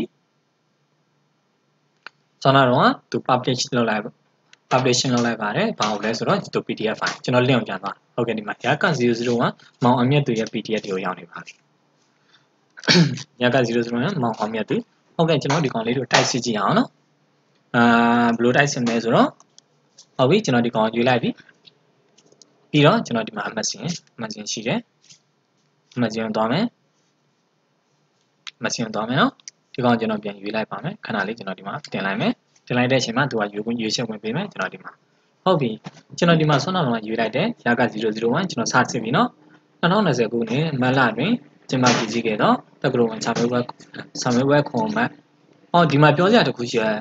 ဆောင်းတော့သူ publish လုပ်လိုက် publishing လုပ်လိုက်ပါတယ်ဘာလို့လဲဆိုတော့ဒီ P D F file ကျွန်တော် link ကိုပြန်သွားဟုတ်ကဲ့ဒီမှာရာကzero zero one မောင်အမြတ်သူရဲ့ P D F တွေကိုရောက်နေပါပြီရာကzero zero one မောင်အမြတ်သူဟုတ်ကဲ့ကျွန်တော်ဒီကောင်လေးကို type စီကြည့်အောင်နော်အာဘယ်လို type ဆင်လဲဆိုတော့ဟုတ်ပြီကျွန်တော်ဒီကောင်ရွေးလိုက်ပြီပြီးတော့ကျွန်တော်ဒီမှာ Amazon Amazon ရှိတယ် Amazon သွားမယ် Amazon သွားမယ်နော်ဒီကောင်ကျွန်တော်ပြန်ရွေးလိုက်ပါမယ်ခဏလေးကျွန်တော်ဒီမှာတင်လိုက်မယ်တင်လိုက်တဲ့အချိန်မှာသူကရွေးခွင့်ရွေးချက်ဝင်ပေးမယ်ကျွန်တော်ဒီမှာဟုတ်ပြီကျွန်တော်ဒီမှာဆွမ်းတော်လုံးရွေးလိုက်တယ်ရာကzero zero oneကျွန်တော်စစစ်ပြီနော်two thousand twentyခုနှစ်မတ်လတွင်ကျင်းပကြည့်ကြခဲ့တော့တက္ကသိုလ်ဝင်စာမေးပွဲစာမေးပွဲခွန်မှတ်အော်ဒီမှာပြောစရာတစ်ခုရှိရ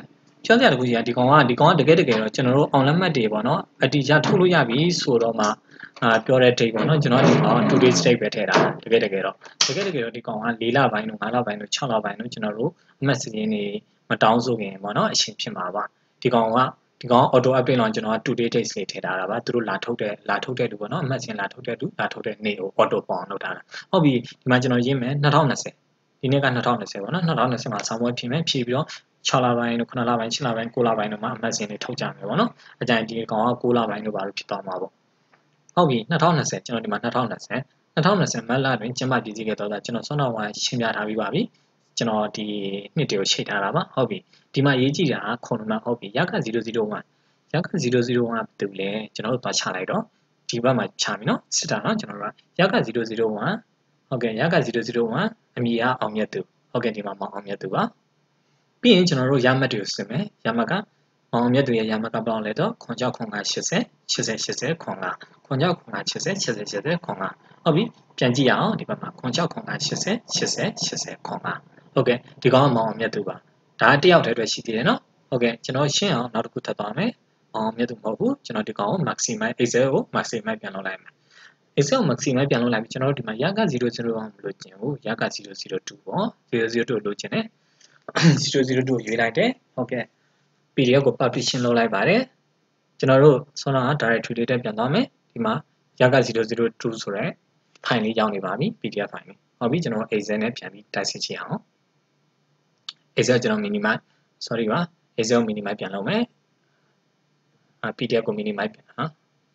ပြောကြတယ်ခုကြီးကဒီကောင်ကဒီကောင်ကတကယ်တကယ်တော့ကျွန်တော်တို့ online map တွေပေါ့နော်အတီးရထုတ်လို့ရပြီဆိုတော့မှအာပြောတဲ့ date ပေါ့နော်ကျွန်တော်ဒီကောင် two days date ပဲထည့်တာတကယ်တကယ်တော့တကယ်တကယ်တော့ဒီကောင်က၄လပိုင်းတို့၅လပိုင်းတို့၆လပိုင်းတို့ကျွန်တော်တို့အမှတ်စရင်းတွေမတောင်းဆိုခင်ပေါ့နော်အရှင်ဖြစ်မှာပါဒီကောင်ကဒီကောင် auto update လောက်ကျွန်တော်က two day dates လေးထည့်ထားတာပါသူတို့လာထုတ်တဲ့လာထုတ်တဲ့လူပေါ့နော်အမှတ်စရင်းလာထုတ်တဲ့လူလာထုတ်တဲ့နေ့ကို auto ပေါအောင်လုပ်ထားတာဟုတ်ပြီဒီမှာကျွန်တော်ရေးမယ်၂၀၂၀ဒီနေ့က၂၀၂၀ပေါ့နော်၂၀၂၀မှာဆောင်းပွဲဖြည့်မယ်ဖြည့်ပြီးတော့၆လပိုင်းတို့9လပိုင်း10လပိုင်း9လပိုင်းတို့မှာအမှတ်စင်းတွေထုတ်ကြမယ်ပေါ့နော်အကြိုင်ဒီကောင်က9လပိုင်းတို့ဘာလို့ဖြစ်သွားမှာပေါ့ဟုတ်ပြီ၂၀၂၀ကျွန်တော်ဒီမှာ၂၀၂၀ ၂၀၂၀မတ်လတွင်ကျင်းပပြည်စည်းခဲ့တော့ကျွန်တော်ဆွမ်းတော်ဝါရှင်းပြထားပြီးပါပြီကျွန်တော်ဒီနှစ်တွေကိုချိန်ထားတာပါဟုတ်ပြီဒီမှာရေးကြည့်တာခုနမှဟုတ်ပြီရကzero zero oneရကzero zero oneကတူလဲကျွန်တော်တို့သွားချလိုက်တော့ဒီဘက်မှာချပြီနော်စစ်တာနော်ကျွန်တော်တို့ရကzero zero oneဟုတ်ကဲ့ရကzero zero oneအမည်ကအောင်မြတ်သူဟုတ်ကဲ့ဒီမှာမအောင်မြတ်သူပါပြီးရင်ကျွန်တော်တို့ရမှတ်တွေကိုစစ်မယ်ရမှတ်ကအောင်မြတ်သူရဲ့ရမှတ်ကပေါင်းလဲတော့ခွန်ကြောက်ခွန်ကeighty eighty eightyခွန်ကခွန်ကြောက်ခွန်ကeighty eighty eightyခွန်ကဟုတ်ပြီပြန်ကြည့်ရအောင်ဒီဘက်မှာခွန်ကြောက်ခွန်ကeighty eighty eightyခွန်ကဟုတ်ကဲ့ဒီကောင်ကမောင်အောင်မြတ်သူပါဒါတယောက်တည်းအတွက်ရှိသေးတယ်နော်ဟုတ်ကဲ့ကျွန်တော်ရှင်းအောင်နောက်တစ်ခုထပ်သွားမယ်မောင်အောင်မြတ်သူမဟုတ်ဘူးကျွန်တော်ဒီကောင်ကို maximize excel ကို maximize ပြန်လုပ်လိုက်မယ် excel ကို maximize ပြန်လုပ်လိုက်ပြီကျွန်တော်တို့ဒီမှာရကzero zero oneမလို့ကျင်ဘူးရကzero zero twoပေါ့zero zero twoလို့ကျင်တယ်zero zero twoရွေးလိုက်တယ်ဟုတ်ကဲ့ P D F ကို partition လုပ်လိုက်ပါတယ်ကျွန်တော်တို့ဆွမ်းတော်က directory လေးတက်ပြန်သွားမယ်ဒီမှာရကzero zero twoဆိုတဲ့ file လေးရောက်နေပါပြီ P D F file လေးဟုတ်ပြီကျွန်တော် excel နဲ့ပြန်ပြီးတိုက်စစ်ကြည့်အောင် excel ကျွန်တော် minimize sorry ပါ excel minimize ပြန်လုပ်မယ်အာ P D F ကို minimize ပြန်ဟာ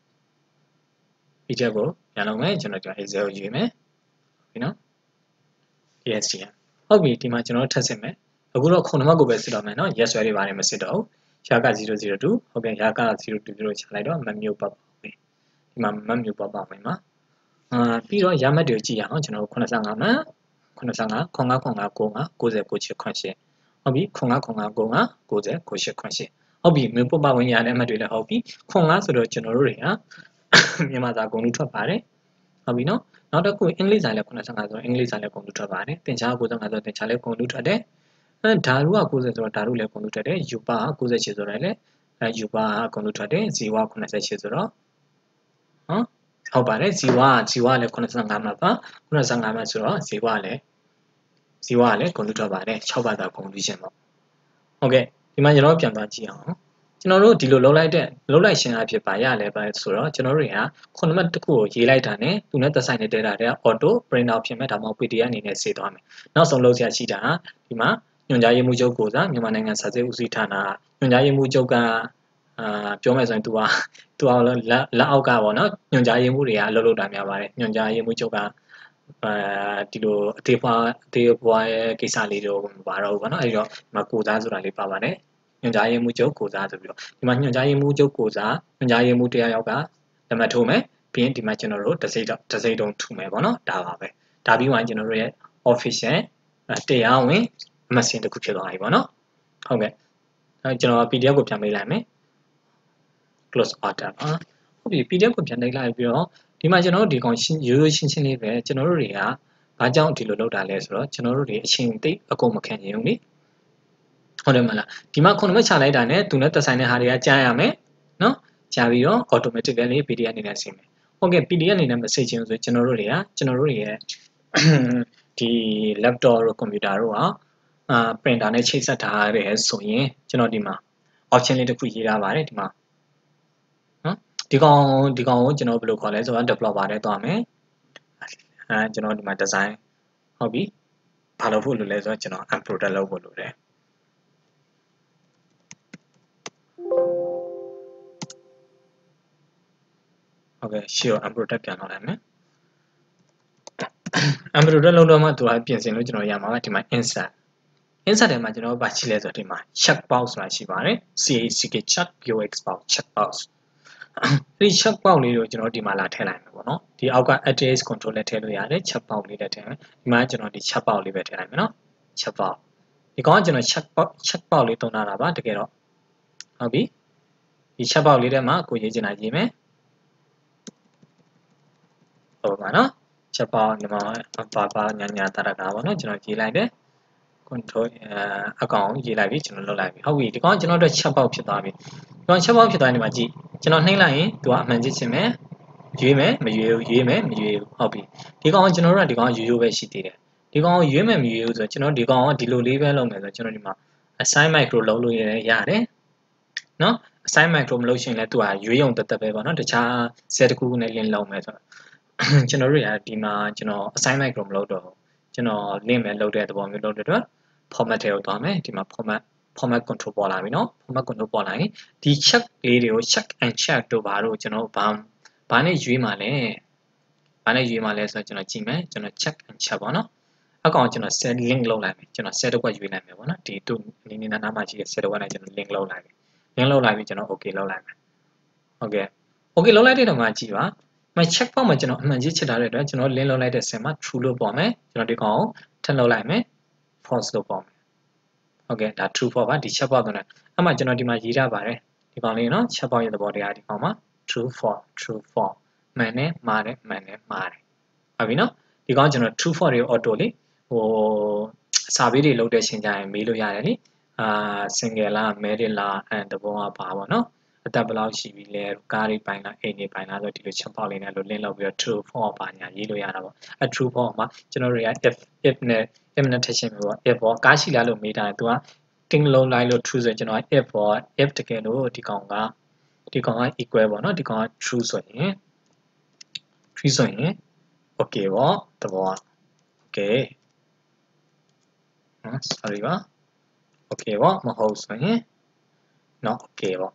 P D F ကိုပြန်လုပ်မယ်ကျွန်တော်ဒီ excel ကိုရွေးမယ်ပြီနော် P S T ဟုတ်ပြီဒီမှာကျွန်တော်ထပ်စစ်မယ်အခုတော့ခုနမှတ်ကိုပဲစစ်တော့မယ်နော် yes တွေပါတယ်မစစ်တော့ဘူးရကzero zero twoဟုတ်ကဲ့ရကzero two zeroချလိုက်တော့မမျိုးပတ်ပါမယ်ဒီမှာမမျိုးပတ်ပါမယ်မှာအာပြီးတော့ရမှတ်တွေကိုကြည့်ရအောင်ကျွန်တော်တို့eighty-fiveမှတ်eighty-fiveခွန်ငါခွန်ငါကိုငါninety ninety eightဟုတ်ပြီခွန်ငါခွန်ငါကိုငါninety ninety eightဟုတ်ပြီမျိုးပတ်ပါဝင်ရတဲ့အမှတ်တွေလည်းဟုတ်ပြီခွန်ငါဆိုတော့ကျွန်တော်တို့တွေကမြန်မာစာကုန်လို့ထွက်ပါတယ်ဟုတ်ပြီနော်နောက်တစ်ခုအင်္ဂလိပ်စာလည်းeighty-fiveဆိုတော့အင်္ဂလိပ်စာလည်းကုန်လို့ထွက်ပါတယ်သင်္ချာninety-fiveဆိုတော့သင်္ချာလည်းကုန်လို့ထွက်တယ်အဲဓာတုကninetyဆိုတော့ဓာတုလည်းကုန်လို့ထွက်တယ်ယူပါninety-eightဆိုတော့လည်းအဲယူပါကုန်လို့ထွက်တယ်ဇီဝeighty-eightဆိုတော့ဟမ်ဟုတ်ပါတယ်ဇီဝဇီဝလည်းeighty-fiveမှတ်ပါeighty-fiveမှတ်ဆိုတော့ဇီဝလည်းဇီဝလည်းကုန်လို့ထွက်ပါတယ်sixဘာသာကုန်လို့ရှင်ပေါ့ဟုတ်ကဲ့ဒီမှာကျွန်တော်ပြန်သွားကြည့်အောင်ကျွန်တော်တို့ဒီလိုလုံးလိုက်တဲ့လုံးလိုက်ရှင်းအဖြစ်ပါရလဲပါဆိုတော့ကျွန်တော်တို့တွေကခုနမှတ်တစ်ခုကိုရေးလိုက်တာနဲ့သူနဲ့သက်ဆိုင်တဲ့ data တွေက auto print out ဖြစ်မဲ့ဒါမှမဟုတ် P D F အနေနဲ့စေသွားမယ်နောက်ဆုံးလုပ်ရရှိတာဒီမှာညွှန်ကြားရေးမှူးချုပ်ကိုစားမြန်မာနိုင်ငံစာစစ်ဦးစီးဌာနညွှန်ကြားရေးမှူးချုပ်ကအာပြောမယ်ဆိုရင်သူကသူကလက်အောက်ကပေါ့နော်ညွှန်ကြားရေးမှူးတွေကအလုပ်လုပ်တာများပါတယ်ညွှန်ကြားရေးမှူးချုပ်ကအဲဒီလိုအသေးဖွားအသေးဖွားရဲ့ကိစ္စလေးတွေမပါတော့ဘူးပေါ့နော်အဲဒီတော့ဒီမှာကိုစားဆိုတာလေးပါပါတယ်ညွှန်ကြားရေးမှူးချုပ်ကိုစားဆိုပြီးတော့ဒီမှာညွှန်ကြားရေးမှူးချုပ်ကိုစားညွှန်ကြားရေးမှူးတရားရောက်ကလက်မှတ်ထိုးမယ်ပြီးရင်ဒီမှာကျွန်တော်တို့တစ်စိတ်တော့တစ်စိတ်တုံးထူမယ်ပေါ့နော်ဒါပါပဲဒါပြီးမှကျွန်တော်တို့ရဲ့ official တရားဝင်အမှတ်စဉ်တစ်ခုဖြစ်သွားပြီပေါ့နော်ဟုတ်ကဲ့အဲကျွန်တော် P D F ကိုပြန်ပေးလိုက်မယ် close order ပါဟုတ်ပြီ P D F ကိုပြန်နှိပ်လိုက်ပြီးတော့ဒီမှာကျွန်တော်တို့ဒီကောင်ရှင်းရိုးရိုးရှင်းရှင်းလေးပဲကျွန်တော်တို့တွေကဘာကြောင့်ဒီလိုလုပ်တာလဲဆိုတော့ကျွန်တော်တို့တွေအချိန်သိအကုန်မခံချင်ဘူးလေဟုတ်တယ်မလားဒီမှာခုနမှချလိုက်တာနဲ့သူနဲ့သက်ဆိုင်တဲ့ဟာတွေကကြားရမယ်နော်ကြားပြီးတော့ automatically P D F အနေနဲ့ဆင်းမယ်ဟုတ်ကဲ့ P D F အနေနဲ့မဆင်းချင်ဘူးဆိုကျွန်တော်တို့တွေကကျွန်တော်တို့တွေရဲ့ဒီ laptop တို့ computer တို့ဟာအာ printer နဲ့ချိတ်ဆက်ထားရဲဆိုရင်ကျွန်တော်ဒီမှာ option လေးတစ်ခုရေးထားပါတယ်ဒီမှာနော်ဒီကောင်ဒီကောင်ကိုကျွန်တော်ဘယ်လိုခေါ်လဲဆိုတော့ developer ထဲသွားမယ်အဲကျွန်တော်ဒီမှာ design ဟုတ်ပြီဘာလို့ဖို့လို့လဲဆိုတော့ကျွန်တော် unproduct လုပ်ဖို့လိုတယ်ဟုတ်ကဲ့ရှေ့ကို unproduct ပြန်လုပ်လိုက်မယ် unproduct လုပ်တော့မှသူကပြင်ဆင်လို့ကျွန်တော်ရမှာပါဒီမှာ insert insert ထဲမှာကျွန်တော်ဘာရှိလဲဆိုတော့ဒီမှာ check box ဆိုတာရှိပါတယ် C A C K check box box check box ဒီ check box လေးကိုကျွန်တော်ဒီမှာလာထည့်လိုက်မယ်ပေါ့နော်ဒီအောက်က address control လည်းထည့်လို့ရတယ် check box လေးလည်းထည့်မယ်ဒီမှာကျွန်တော်ဒီ check box လေးပဲထည့်လိုက်မယ်နော် check box ဒီကောင်ကကျွန်တော် check box check box လေးသုံးထားတာပါတကယ်တော့ဟုတ်ပြီဒီ check box လေးထဲမှာကိုရေးချင်တာရေးမယ်ဟုတ်ပါနော် check box ဒီမှာပါပါညာညာတာတာပေါ့နော်ကျွန်တော်ရေးလိုက်တယ် control အကောင်ရေးလိုက်ပြီကျွန်တော်လုပ်လိုက်ပြီဟုတ်ပြီဒီကောင်ကျွန်တော်တို့ချက်ပေါက်ဖြစ်သွားပြီဒီကောင်ချက်ပေါက်ဖြစ်သွားနေမှာကြည့်ကျွန်တော်နှိမ့်လိုက်ရင်သူကအမှန်ကြီးချင်းမယ်ရွေးမယ်မရွေးဘူးရွေးမယ်မရွေးဘူးဟုတ်ပြီဒီကောင်ကျွန်တော်တို့ကဒီကောင်ရွေးရွေးပဲရှိသေးတယ်ဒီကောင်ရွေးမယ်မရွေးဘူးဆိုတော့ကျွန်တော်ဒီကောင်ကဒီလိုလေးပဲလုပ်မယ်ဆိုတော့ကျွန်တော်ဒီမှာ assign micro လုပ်လို့ရတယ်နော် assign micro မလုပ်ရှင်လဲသူကရွေးရုံတက်တက်ပဲပေါ့နော်တခြား set တစ်ခုခုနဲ့ link လုပ်မယ်ဆိုတော့ကျွန်တော်တို့ရဒီမှာကျွန်တော် assign micro မလုပ်တော့ကျွန်တော် link ပဲလုပ်တဲ့သဘောမျိုးလုပ်တဲ့အတွက် format တွေကိုသွားမယ်ဒီမှာ format format control ပေါ်လာပြီနော် format control ပေါ်လာရင်ဒီ check လေးတွေကို check and check တို့ဘာလို့ကျွန်တော်ဘာဘာနဲ့ရွေးမှာလဲဘာနဲ့ရွေးမှာလဲဆိုတော့ကျွန်တော်ကြည့်မယ်ကျွန်တော် check and check ပေါ့နော်အကောင်ကျွန်တော် set link လုပ်လိုက်မယ်ကျွန်တော် set တစ်ခွက်ရွေးလိုက်မယ်ပေါ့နော်ဒီသူနေနေနာနာမှာရှိတဲ့ set တစ်ခွက်နဲ့ကျွန်တော် link လုပ်လိုက်မယ် link လုပ်လိုက်ပြီးကျွန်တော် okay လုပ်လိုက်မယ်ဟုတ်ကဲ့ okay လုပ်လိုက်တဲ့တော့မှကြည့်ပါမ check box မှာကျွန်တော်အမှန်ကြီးချက်ထားတဲ့အတွက်ကျွန်တော် link လုပ်လိုက်တဲ့ set မှာ true လို့ပေါ်မယ်ကျွန်တော်ဒီကောင်ကိုထပ်လုပ်လိုက်မယ် false လို့ပေါ်မယ်ဟုတ်ကဲ့ဒါ true ပေါ်ပါဒီ check box ကတော့အဲ့မှာကျွန်တော်ဒီမှာရေးထားပါတယ်ဒီကောင်လေးနော် check box ရဲ့သဘောတရားဒီကောင်မှာ true false true false မှန်တယ်မှားတယ်မှန်တယ်မှားတယ်ဟုတ်ပြီနော်ဒီကောင်ကျွန်တော် true false တွေ auto လေးဟိုစာပေတွေလုပ်တဲ့ချိန်ကျရင်မေးလို့ရတယ်လေအာ single လား married လားအဲ့တဘောကပါပါနော်အသက်ဘယ်လောက်ရှိပြီလဲကားတွေပိုင်လားအိမ်တွေပိုင်လားဆိုဒီလိုချက်ပေါက်လေးနဲ့လို့ link လုပ်ပြီးတော့ true false ပါညာရေးလို့ရတာပေါ့အဲ true false မှာကျွန်တော်တို့က if if နဲ့ if နဲ့ထည့်ချင်းမျိုးပေါ့ if ပေါ့ကားရှိလားလို့မေးတာသူက ting လုံးလိုက်လို့ true ဆိုကျွန်တော် if ပေါ့ if တကယ်လို့ဒီကောင်ကဒီကောင်က equal ပေါ့နော်ဒီကောင်က true ဆိုရင် true ဆိုရင် okay ပေါ့တဘောက okay နော် sorry ပါ okay ပေါ့မဟုတ်ဆိုရင် not okay ပေါ့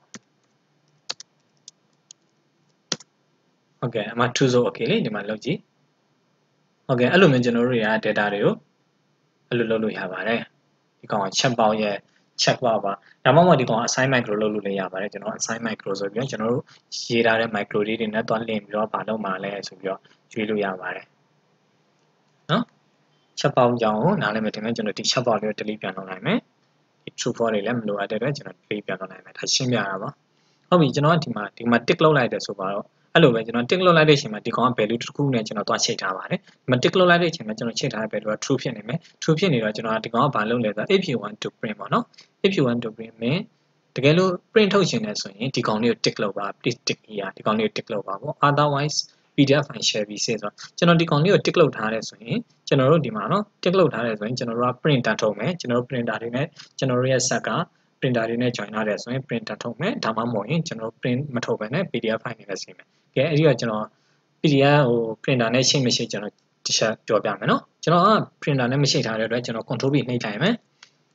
ဟုတ်ကဲ့အမှ true ဆို okay လေဒီမှာလုပ်ကြည့်ဟုတ်ကဲ့အဲ့လိုမျိုးကျွန်တော်တို့တွေက data တွေကိုအဲ့လိုလုပ်လို့ရပါတယ်ဒီကောင်က check box ရဲ့ check box ပါဒါမှမဟုတ်ဒီကောင် assign micro လုပ်လို့လည်းရပါတယ်ကျွန်တော် assign micro ဆိုပြီးတော့ကျွန်တော်တို့ရေးထားတဲ့ micro လေးတွေနဲ့တွားလင်ပြီးတော့ဘာလုပ်မှာလဲဆိုပြီးတော့ရွေးလို့ရပါတယ်နော် check box ကြောင်းကိုနားလည်မယ်တင်မယ်ကျွန်တော်ဒီ check box လေးကို delete ပြန်လုပ်နိုင်မယ်ဒီ true false တွေလည်းမလိုအပ်တဲ့အတွက်ကျွန်တော် delete ပြန်လုပ်နိုင်မယ်ဒါရှင်းပြတာပါဟုတ်ပြီကျွန်တော်ဒီမှာဒီမှာ tick လုပ်လိုက်တယ်ဆိုပါတော့အဲ့လိုပဲကျွန်တော် tick လုပ်လိုက်တဲ့အချိန်မှာဒီကောင်က value တစ်ခုနဲ့ကျွန်တော်သွားချိန်ထားပါတယ်ဒီမှာ tick လုပ်လိုက်တဲ့အချိန်မှာကျွန်တော်ချိန်ထားတဲ့ value က true ဖြစ်နေမယ် true ဖြစ်နေတော့ကျွန်တော်ဒီကောင်ကဘာလုပ်လဲဆိုတော့ if you want to print ပေါ့နော် if you want to print မင်းတကယ်လို့ print ထုတ်ခြင်းနဲ့ဆိုရင်ဒီကောင်လေးကို tick လုပ်ပါ please tick here ဒီကောင်လေးကို tick လုပ်ပါပေါ့ otherwise P D F file share ပြီးစေဆိုတော့ကျွန်တော်ဒီကောင်လေးကို tick လုပ်ထားတယ်ဆိုရင်ကျွန်တော်တို့ဒီမှာနော် tick လုပ်ထားတယ်ဆိုရင်ကျွန်တော်တို့က print တန်းထုတ်မယ်ကျွန်တော်တို့ printer တွေနဲ့ကျွန်တော်တို့ရဲ့ set က printer တွေနဲ့ join ထားတယ်ဆိုရင် print တန်းထုတ်မယ်ဒါမှမဟုတ်ရင်ကျွန်တော် print မထုတ်ဘဲနဲ့ P D F file နဲ့ဆင်းမယ်ကဲအဲ့ဒီတော့ကျွန်တော် P D F ဟို printer နဲ့ရှင်းမရှိကျွန်တော်တခြားပြောပြမယ်နော်ကျွန်တော်က printer နဲ့မရှိထားတဲ့အတွက်ကျွန်တော် control B နှိပ်လိုက်မယ်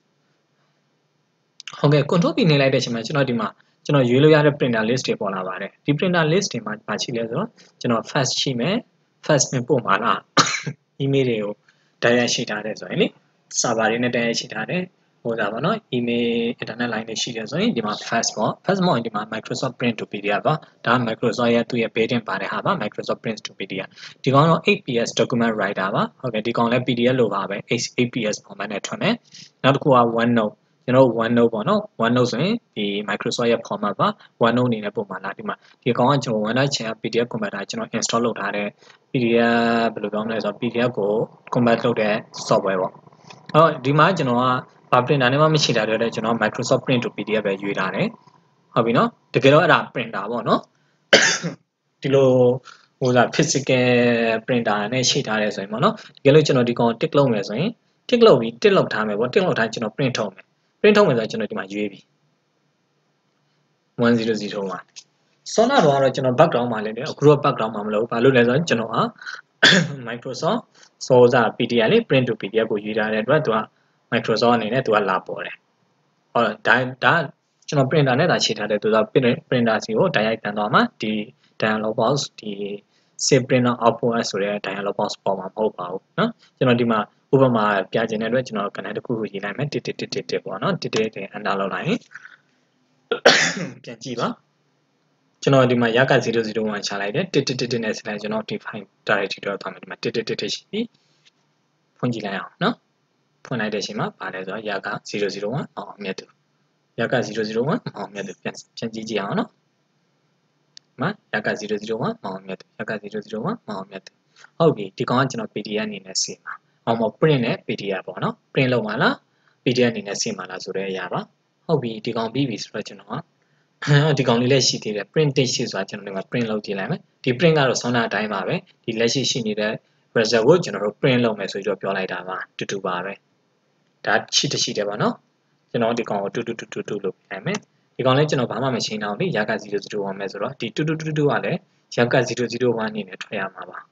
ဟုတ်ကဲ့ control B နှိပ်လိုက်တဲ့အချိန်မှာကျွန်တော်ဒီမှာကျွန်တော်ရွေးလို့ရတဲ့ printer list တွေပေါ်လာပါတယ်ဒီ printer list တွေမှာပါရှိလဲဆိုတော့ကျွန်တော် first ရှိမယ် first နဲ့ပို့မှာလား email တွေကိုတိုက်ရိုက်ရှိထားတယ်ဆိုရင်လေ server တွေနဲ့တိုက်ရိုက်ရှိထားတယ်ဟိုဒါပါနော် email internet line တွေရှိတယ်ဆိုရင်ဒီမှာ first ပေါ့ first မို့ဒီမှာ Microsoft Print to P D F ပါဒါ Microsoft ရဲ့သူ့ရဲ့ built-in ပါတဲ့ဟာပါ Microsoft Print to P D F ဒီကောင်တော့ eight P S document writer ပါဟုတ်ကဲ့ဒီကောင်လည်း P D F လိုပါပဲ eight P S format နဲ့ထွက်မယ်နောက်တစ်ခုက OneNoteကျွန်တော် OneNote ပေါ့နော် OneNote ဆိုရင်ဒီ Microsoft ရဲ့ format ပါ OneNote အနေနဲ့ပုံမှန်လားဒီမှာဒီကောင်ကကျွန်တော် OneNote ချင် P D F converter ကျွန်တော် install လုပ်ထားတဲ့ P D F ဘယ်လိုပြောမလဲဆိုတော့ P D F ကို convert လုပ်တဲ့ software ပေါ့အော်ဒီမှာကျွန်တော်ကဘာ printer နဲ့မှမရှိတာတဲ့ကျွန်တော် Microsoft Print to P D F ပဲရွေးထားတယ်ဟုတ်ပြီနော်တကယ်တော့အဲ့ဒါ printer ပေါ့နော်ဒီလိုဟိုလာ physical printer နဲ့ရှိထားတယ်ဆိုရင်ပေါ့နော်တကယ်လို့ကျွန်တော်ဒီကောင် tick လုပ်မယ်ဆိုရင် tick လုပ်ပြီး tick လုပ်ထားမယ်ပေါ့ tick လုပ်ထားကျွန်တော် print ထုတ်မယ် print ထုတ်မယ်ဆိုတော့ကျွန်တော်ဒီမှာရွေးပြီone zero zero oneဆောနာတော့ကျွန်တော် background မှာလည်းအခုတော့ background မှာမလုပ်ဘာလို့လဲဆိုတော့ကျွန်တော်က Microsoft စောစာ P D F လေး print to P D F ကိုရွေးထားတဲ့အတွက်သူက Microsoft အနေနဲ့သူကလာပေါ်တယ်ဟောဒါဒါကျွန်တော် printer နဲ့သာချိန်ထားတယ်သူက printer စီကိုတိုက်ရိုက်တန်းသွားမှာဒီ dialog box ဒီ save printer output ဆိုတဲ့ dialog box ပေါ်မှာမဟုတ်ပါဘူးเนาะကျွန်တော်ဒီမှာဥပမာပြချင်တဲ့အတွက်ကျွန်တော် connect တစ်ခုကိုရေးလိုက်မယ်တစ်တစ်တစ်တစ်ပေါ့เนาะတစ်တစ်တစ် enter လုပ်လိုက်ရင်ပြန်ကြည့်ပါကျွန်တော်ဒီမှာရကzero zero oneချလိုက်တယ်တစ်တစ်တစ်နဲ့ဆက်လိုက်ကျွန်တော် define directory တော့သွားမယ်ဒီမှာတစ်တစ်တစ်ရှိပြီဖွင့်ကြည့်လိုက်အောင်เนาะဖွင့်လိုက်တဲ့အချိန်မှာပါလဲဆိုတော့ရကzero zero oneအောင်မြတ်တူရကzero zero oneအောင်မြတ်တူပြန်ပြန်ကြည့်ကြည့်အောင်เนาะမှာရကzero zero oneအောင်မြတ်တူရကzero zero oneအောင်မြတ်တူဟုတ်ပြီဒီကောင်ကကျွန်တော် P D F အနေနဲ့စေမှာအောင်မ print နဲ့ P D F ပေါ့เนาะ print လုပ်မှာလား P D F အနေနဲ့ဆင်ပါလားဆိုတဲ့အရာပါဟုတ်ပြီဒီကောင်ပြီးပြီဆိုတော့ကျွန်တော်ကဒီကောင်လေးလည်းရှိသေးတယ် print text ရှိဆိုတာကျွန်တော်ဒီမှာ print လုပ်ကြည့်လိုက်မယ်ဒီ print ကတော့ဆောင်းတာအတိုင်းပါပဲဒီလက်ရှိရှိနေတဲ့ result ကိုကျွန်တော်တို့ print လုပ်မယ်ဆိုပြီးတော့ပြောလိုက်တာပါတူတူပါပဲဒါရှိတရှိတယ်ပါနော်ကျွန်တော်ဒီကောင်ကိုတူတူတူတူတူလုပ်ပြလိုက်မယ်ဒီကောင်လေးကျွန်တော်ဘာမှမရှင်းအောင်လေရကzero zero one မယ်ဆိုတော့ဒီတူတူတူတူကလည်းရကzero zero oneအနေနဲ့ထွက်ရမှာပါ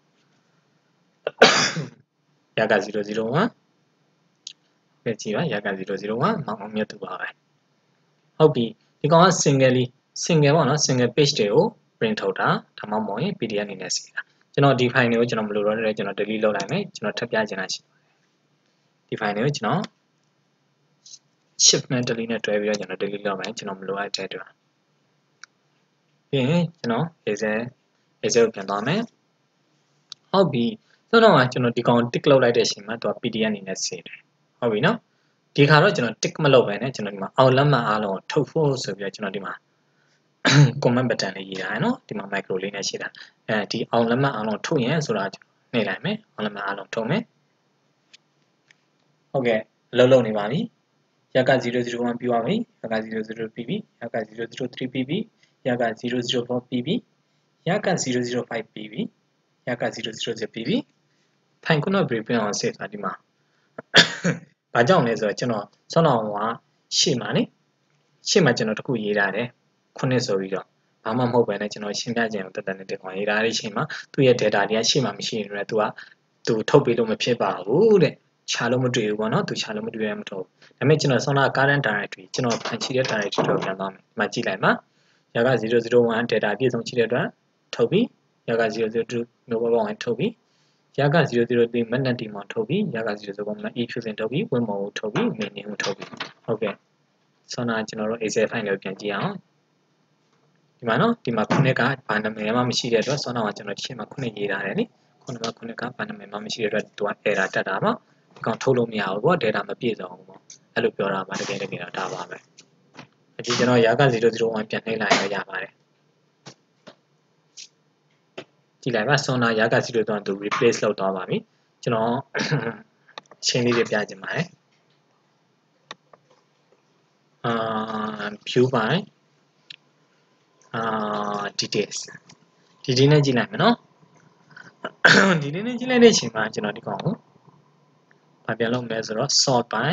ရကzero zero oneပဲကြည့်ပါရကzero zero oneမောင်အောင်မြတ်သူပါပဲဟုတ်ပြီဒီကောင်က singly single ပေါ့နော် single page တွေကို print ထုတ်တာဒါမှမဟုတ်ရင် P D F အနေနဲ့စီတာကျွန်တော်ဒီ file တွေကိုကျွန်တော်မလိုတော့တဲ့ကျွန်တော် delete လုပ်လိုက်မယ်ကျွန်တော်ထပ်ပြချင်တာရှိပါတယ်ဒီ file တွေကိုကျွန်တော် shift နဲ့ delete နဲ့တွဲပြီးတော့ကျွန်တော် delete လုပ်မယ်ကျွန်တော်မလိုအပ်တဲ့အတွက်ပြီးရင်ကျွန်တော် excel excel ကိုပြန်သွားမယ်ဟုတ်ပြီဆိုတော့ကျွန်တော်ဒီကောင် tick လုပ်လိုက်တဲ့အချိန်မှာသူက P D F အနေနဲ့စီတယ်ဟုတ်ပြီနော်ဒီခါတော့ကျွန်တော် tick မလုပ်ဘဲနဲ့ကျွန်တော်ဒီမှာအောက်လက်မှတ်အားလုံးကိုထုတ်ဖို့ဆိုပြီးတော့ကျွန်တော်ဒီမှာ comment button လေးရေးထားရနော်ဒီမှာ micro လေးနဲ့ရှိတာအဲဒီအောက်လက်မှတ်အားလုံးထုတ်ရင်ဆိုတာနေလိုက်မယ်အောက်လက်မှတ်အားလုံးထုတ်မယ်ဟုတ်ကဲ့အလုပ်လုပ်နေပါပြီရကzero zero oneပြီးပါပြီရကzero zeroပြီးပြီရကzero zero threeပြီးပြီရကzero zero fourပြီးပြီရကzero zero fiveပြီးပြီရကzero zero sixပြီးပြီဖိုင်ခုနက brief အောင် save တာဒီမှာဘာကြောင့်လဲဆိုတော့ကျွန်တော်ဆောင်းတော်ကရှေ့မှာနိရှေ့မှာကျွန်တော်တခုရေးထားတယ်ခုနှစ်ဆိုပြီးတော့ဘာမှမဟုတ်ပဲねကျွန်တော်ရှင်းပြခြင်းတက်တက်နဲ့တက်ခွန်ရေးထားတဲ့အချိန်မှာသူ့ရဲ့ data တွေကရှေ့မှာမရှိနေတယ်သူကသူထုတ်ပေးလို့မဖြစ်ပါဘူးတဲ့ခြာလို့မတွေ့ဘူးပေါ့နော်သူခြာလို့မတွေ့ရမထုတ်ဒါပေမဲ့ကျွန်တော်ဆောင်းတာ current directory ကျွန်တော်ဖန်ရှိတဲ့ directory တော့ပြန်သွားမယ်ဒီမှာကြည့်လိုက်ပါရကzero zero one data ပြည့်စုံရှိတဲ့အတွက်ထုတ်ပြီးရကzero zero two မျိုးပေါ်ပေါင်းထုတ်ပြီးရကzero zero three မနက်တီမှာထုတ်ပြီးရကzero zero four မနက် e fusion ထုတ်ပြီး win မောကိုထုတ်ပြီး main ကိုထုတ်ပြီးဟုတ်ကဲ့ဆောင်းတာကျွန်တော်တို့ excel file ကိုပြန်ကြည့်အောင်ဒီမှာနော်ဒီမှာခုနှစ်ကဘာနာမည်မှမရှိတဲ့အတွက်ဆောင်းတာကကျွန်တော်ရှင်းမှာခုနှစ်ရေးထားတယ်နိခုနှစ်ကခုနှစ်ကဘာနာမည်မှမရှိတဲ့အတွက်သူက error တက်တာပါဒီကောင်ထုတ်လို့မရဘူးပေါ့ data မပြည့်စုံဘူးပေါ့အဲ့လိုပြောတာပါတကယ်တကယ်တော့ဒါပါပဲအဒီကျွန်တော်ရကzero zero oneပြန်နှိမ့်လိုက်ရရပါတယ်ကြည့်လိုက်ပါဆောင်းတာရကzero zero oneသူ replace လုပ်သွားပါပြီကျွန်တော်ရှင်းလေးတွေပြချင်ပါတယ်အာ view by အာ details ဒီဒီနဲ့ကြည့်လိုက်မယ်နော်ဒီဒီနဲ့ကြည့်လိုက်တဲ့အချိန်မှာကျွန်တော်ဒီကောင်ကိုဘာပြန်လုပ်မလဲဆိုတော့ sort by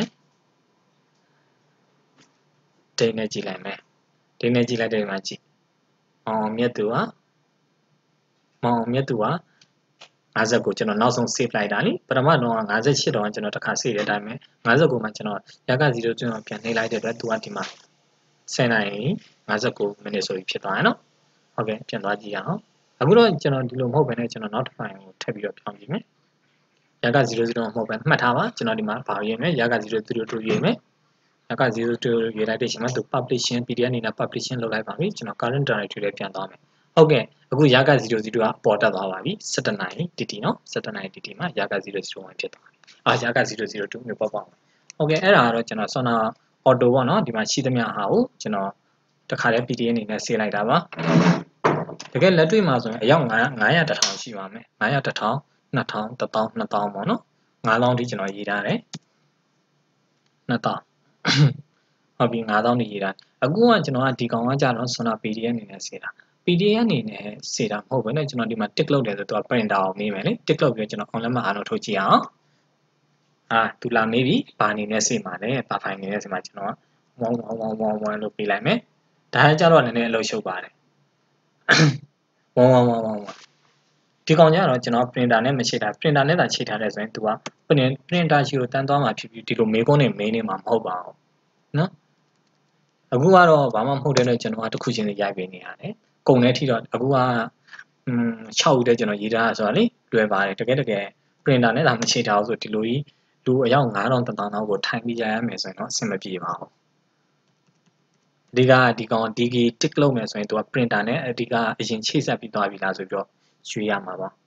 date နဲ့ကြည့်လိုက်မယ် date နဲ့ကြည့်လိုက်တဲ့မှာကြည့်အောင်မြတ်သူကမောင်မြတ်သူကfiftyကိုကျွန်တော်နောက်ဆုံး save လိုက်တာလीပထမတော့fifty-eightတော့ကျွန်တော်တစ်ခါ save တဲ့အတိုင်းပဲfiftyမှာကျွန်တော်ရကzeroကျွန်တော်ပြန်နှိမ့်လိုက်တဲ့အတွက်သူကဒီမှာtenနာရီfifty-nineမိနစ်ဆိုပြီးဖြစ်သွားရနော်ဟုတ်ကဲ့ပြန်သွားကြည့်ရအောင်အခုတော့ကျွန်တော်ဒီလိုမဟုတ်ဘဲနဲ့ကျွန်တော်နောက်တစ် file ကိုထပ်ပြီးတော့ပြောင်းကြည့်မယ်ရကzero zeroမဟုတ်ဘဲမှတ်ထားပါကျွန်တော်ဒီမှာဘာရေးမလဲရကzero zero twoရေးမယ်ရကzero twoရေးလိုက်တဲ့အချိန်မှာသူ publishing P D F အနေနဲ့ publishing လုပ်လိုက်ပါပြီကျွန်တော် current directory လေးပြန်သွားမယ်ဟုတ်ကဲ့အခုရကzero zeroကအပေါ်တက်သွားပါပြီsevenနာရီ T T နော်sevenနာရီ T T မှာရကzero zero oneဖြစ်သွားပြီအာရကzero zero twoမျိုးပေါ့ပေါ့ဟုတ်ကဲ့အဲ့ဒါကတော့ကျွန်တော်ဆောင်းတာ auto ပေါ့နော်ဒီမှာရှိသမျှဟာကိုကျွန်တော်တခါလဲ P D F အနေနဲ့ဆေးလိုက်တာပါတကယ်လက်တွေ့မှာဆိုရင်အယောက်nine hundred one thousandရှိပါမယ်nine hundred one thousand two thousand one thousand two thousandပေါ့နော်five thousandထိကျွန်တော်ရေးထားတယ်two thousandဟုတ်ပြီfive thousandထိရေးထားအခုကကျွန်တော်ကဒီကောင်ကကြာတော့ဆွမ်းတာ P D F အနေနဲ့ဆေးတာ P D F အနေနဲ့ဆေးတာမဟုတ်ဘဲနဲ့ကျွန်တော်ဒီမှာ tick လုပ်တယ်ဆိုတော့ printer ကိုမေးမယ်လေ tick လုပ်ပြီးကျွန်တော် online မှာအားလုံးထုတ်ကြည့်အောင်အာသူလာမေးပြီဘာအနေနဲ့ဆေးမှာလဲဘာ file အနေနဲ့ဆေးမှာကျွန်တော်ကone one one one oneလို့ပေးလိုက်မယ်ဒါကကြတော့နည်းနည်းအလုပ်ရှုပ်ပါတယ်one one one one oneဒီကောင်ကြတော့ကျွန်တော် printer နဲ့မချိတ်တာ printer နဲ့သာချိတ်ထားတယ်ဆိုရင် तू က printer ရှိကိုတန်းသွားမှာဖြစ်ပြီးဒီလိုမေးခွန်းတွေမေးနေမှာမဟုတ်ပါဘူးနော်အခုကတော့ဘာမှမဟုတ်တဲ့နဲ့ကျွန်တော်ကတစ်ခုချင်းလေးရိုက်ပေးနေရတယ်ကုန်တဲ့အထိတော့အခုကอืมsixဦးတည်းကျွန်တော်ရေးထားတာဆိုတာလေလွယ်ပါတယ်တကယ်တကယ် printer နဲ့သာမချိတ်ထားဘူးဆိုဒီလိုကြီးလူအယောက်nine thousand one thousandလောက်ကိုထိုင်ပြီးရရမယ်ဆိုရင်တော့အဆင်မပြေပါဘူးအဓိကဒီကောင်ဒီကီ tick လုပ်မယ်ဆိုရင် तू က printer နဲ့အဓိကအရင်ချိတ်ဆက်ပြီးသွားပြီလားဆိုပြီးတော့ရွေးရမှာပါ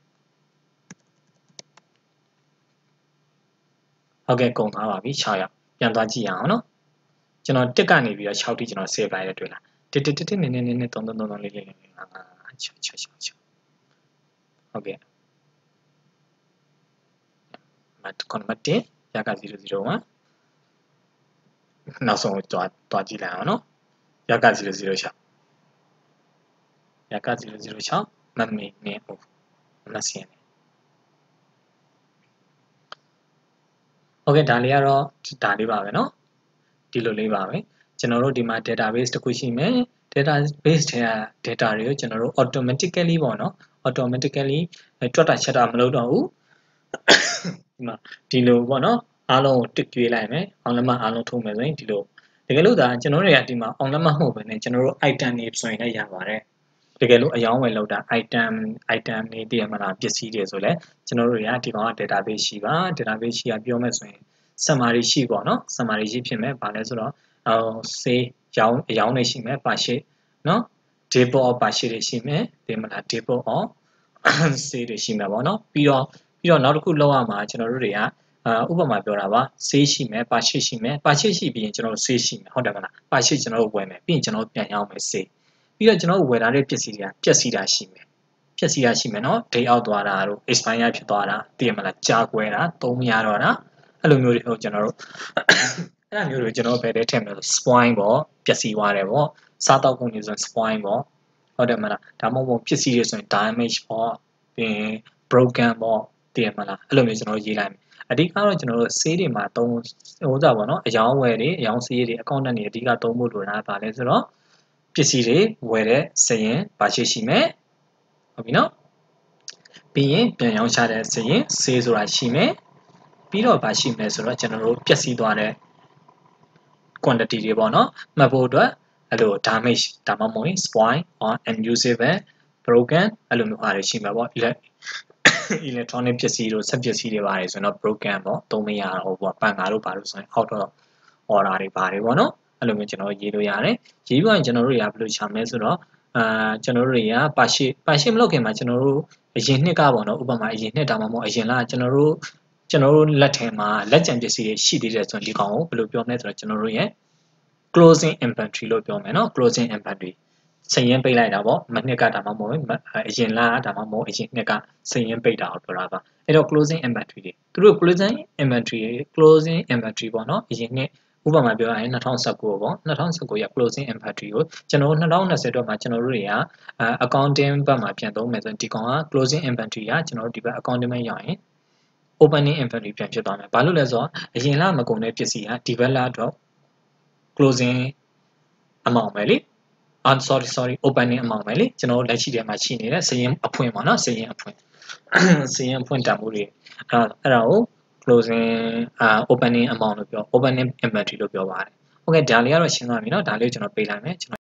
ဟုတ်ကဲ့ကုန်သွားပါပြီsixရောက်ပြန်သွားကြည့်ရအောင်နော်ကျွန်တော် tick ကနေပြီးတော့sixထိကျွန်တော် save လိုက်ရတွေ့လားတစ်တစ်တစ်နည်းနည်းနည်းနည်းthree three three threeလေးလေးလေးfive five six six six sixဟုတ်ကဲ့မတ်ကွန်မတ်1ရကzero zero one နောက်ဆုံးတွားတွားကြည့်လိုက်အောင်နော်ရကzero zero sixရကzero zero sixမမေနေဟုတ်မစင်းโอเคဒါလေးကတော့ဒါလေးပါပဲเนาะဒီလိုလေးပါပဲကျွန်တော်တို့ဒီမှာ database တစ်ခုရှိမယ် database ထဲက data တွေကိုကျွန်တော်တို့ automatically ပေါ့เนาะ automatically တွက်တာချက်တာမလုပ်တော့ဘူးဒီမှာဒီလိုပေါ့เนาะအားလုံးကိုတစ်ကြွေးလိုက်မယ်အောင်လက်မအားလုံးထုတ်မယ်ဆိုရင်ဒီလိုတကယ်လို့ဒါကျွန်တော်တွေကဒီမှာအောင်လက်မမဟုတ်ဘဲနဲ့ကျွန်တော်တို့ item တွေဆိုရင်လည်းရပါတယ်တကယ်လို့အယောင်းဝယ်လောက်တာ item item တွေတည်ရမလားပစ္စည်းတွေဆိုလဲကျွန်တော်တို့တွေကဒီကောင်က database ရှိပါ database ရှိကပြောမယ်ဆိုရင် summary ရှိပေါ့เนาะ summary ရှိဖြစ်မယ်ဗာလဲဆိုတော့ဟို say ရောင်းအယောင်းတွေရှိမယ်ပါရှိเนาะ depot of ပါရှိတွေရှိမယ်ဒီမလား depot of say တွေရှိမယ်ပေါ့เนาะပြီးတော့ပြီးတော့နောက်တစ်ခုလောက်ရမှာကျွန်တော်တို့တွေကအာဥပမာပြောတာပါ say ရှိမယ်ပါရှိရှိမယ်ပါရှိရှိပြီးရင်ကျွန်တော်တို့ say ရှိမယ်ဟုတ်တယ်မလားပါရှိကျွန်တော်တို့ဝယ်မယ်ပြီးရင်ကျွန်တော်တို့ပြန်ရောင်းမယ် say ပြီးတော့ကျွန်တော်တို့ဝယ်ထားတဲ့ပစ္စည်းတွေကပျက်စီးတာရှိမယ်ပျက်စီးတာရှိမယ်เนาะ day out သွားတာတို့ expire ဖြစ်သွားတာသိရမလားကြာကွယ်တာသုံးမရတော့တာအဲ့လိုမျိုးတွေဟိုကျွန်တော်တို့အဲ့လိုမျိုးတွေကျွန်တော်ဘယ်ထဲထည့်မလဲဆို spoil ပေါ့ပျက်စီးသွားတယ်ပေါ့စားတောက်ကုန်တွေဆိုရင် spoil ပေါ့ဟုတ်တယ်မလားဒါမှမဟုတ်ပစ္စည်းတွေဆိုရင် damage ပေါ့ပြီး broken ပေါ့သိရမလားအဲ့လိုမျိုးကျွန်တော်ရေးလိုက်မယ်အဓိကတော့ကျွန်တော်တို့ဆေးတွေမှာသုံးဟိုစားပေါ့နော်အယောင်းဝယ်တွေအယောင်းဆေးတွေအကောင့်တွေအဓိကသုံးဖို့လိုတာပါလဲဆိုတော့ပစ္စည်းတွေဝယ်တဲ့စရင်ပါရှိရှိမယ်ဟုတ်ပြီနော်ပြီးရင်ပြန်ရောင်းချတဲ့စရင်ဆေးဆိုတာရှိမယ်ပြီးတော့ပါရှိမယ်ဆိုတော့ကျွန်တော်တို့ပျက်စီးသွားတဲ့ quantity တွေပေါ့နော်မှတ်ဖို့အတွက်အဲ့လို damage ဒါမှမဟုတ် spoil or unusable broken အဲ့လိုမျိုးဟာတွေရှိမှာပေါ့ electronic ပစ္စည်းတို့ဆက်ပစ္စည်းတွေပါတယ်ဆိုတော့ broken ပေါ့သုံးမရတော့ဘူးပေါ့ပန်ကားတို့ပါလို့ဆိုရင် out of order တွေပါတယ်ပေါ့နော်အဲ့လိုမျိုးကျွန်တော်ရေးလို့ရတယ်ရေးပြီးရင်ကျွန်တော်တို့တွေကဘယ်လိုရှာမလဲဆိုတော့အာကျွန်တော်တို့တွေကပါရှိပါရှိမလုပ်ခင်မှာကျွန်တော်တို့အရင်နှစ်ကပေါ့နော်ဥပမာအရင်နှစ်ဒါမှမဟုတ်အရင်လားကျွန်တော်တို့ကျွန်တော်တို့လက်ထဲမှာလက်ကျန်ပစ္စည်းတွေရှိသေးတယ်ဆိုရင်ဒီကောင်ကိုဘယ်လိုပြောမလဲဆိုတော့ကျွန်တော်တို့ရဲ့ closing inventory လို့ပြောမယ်နော် closing inventory စရင်ပိတ်လိုက်တာပေါ့မနှစ်ကဒါမှမဟုတ်အရင်လားဒါမှမဟုတ်အရင်နှစ်ကစရင်ပိတ်တာကိုပြောတာပါအဲ့တော့ closing inventory တွေသူတို့ closing inventory closing inventory ပေါ့နော်အရင်နှစ်ဥပမာပြောရရင်၂၀၁၉ပေါ့၂၀၁၉ရ closing inventory ကိုကျွန်တော်တို့၂၀၂၀တော့မှာကျွန်တော်တို့တွေက accounting ဘက်မှာပြန်သုံးမယ်ဆိုရင်ဒီကောင်က closing inventory ကကျွန်တော်တို့ဒီဘက် accounting မှာရောက်ရင် opening inventory ပြန်ဖြစ်သွားမယ်ဘာလို့လဲဆိုတော့အရင်လားမကုန်တဲ့ပစ္စည်းကဒီဘက်လားတော့ closing amount ပဲလေI'm sorry sorry opening amount ပဲလေကျွန်တော်တို့လက်ရှိထဲမှာရှိနေတဲ့စရင်အဖွင့်ပေါ့နော်စရင်အဖွင့်စရင်အဖွင့်တန်ဖိုးတွေအဲ့အဲ့ဒါကို closing uh opening amount လို့ပြော opening inventory လို့ပြောပါတယ်။ Okay ဒါလေးကတော့ရှင်းသွားပြီเนาะဒါလေးကိုကျွန်တော်ပေးလိုက်မယ်ကျွန်တော်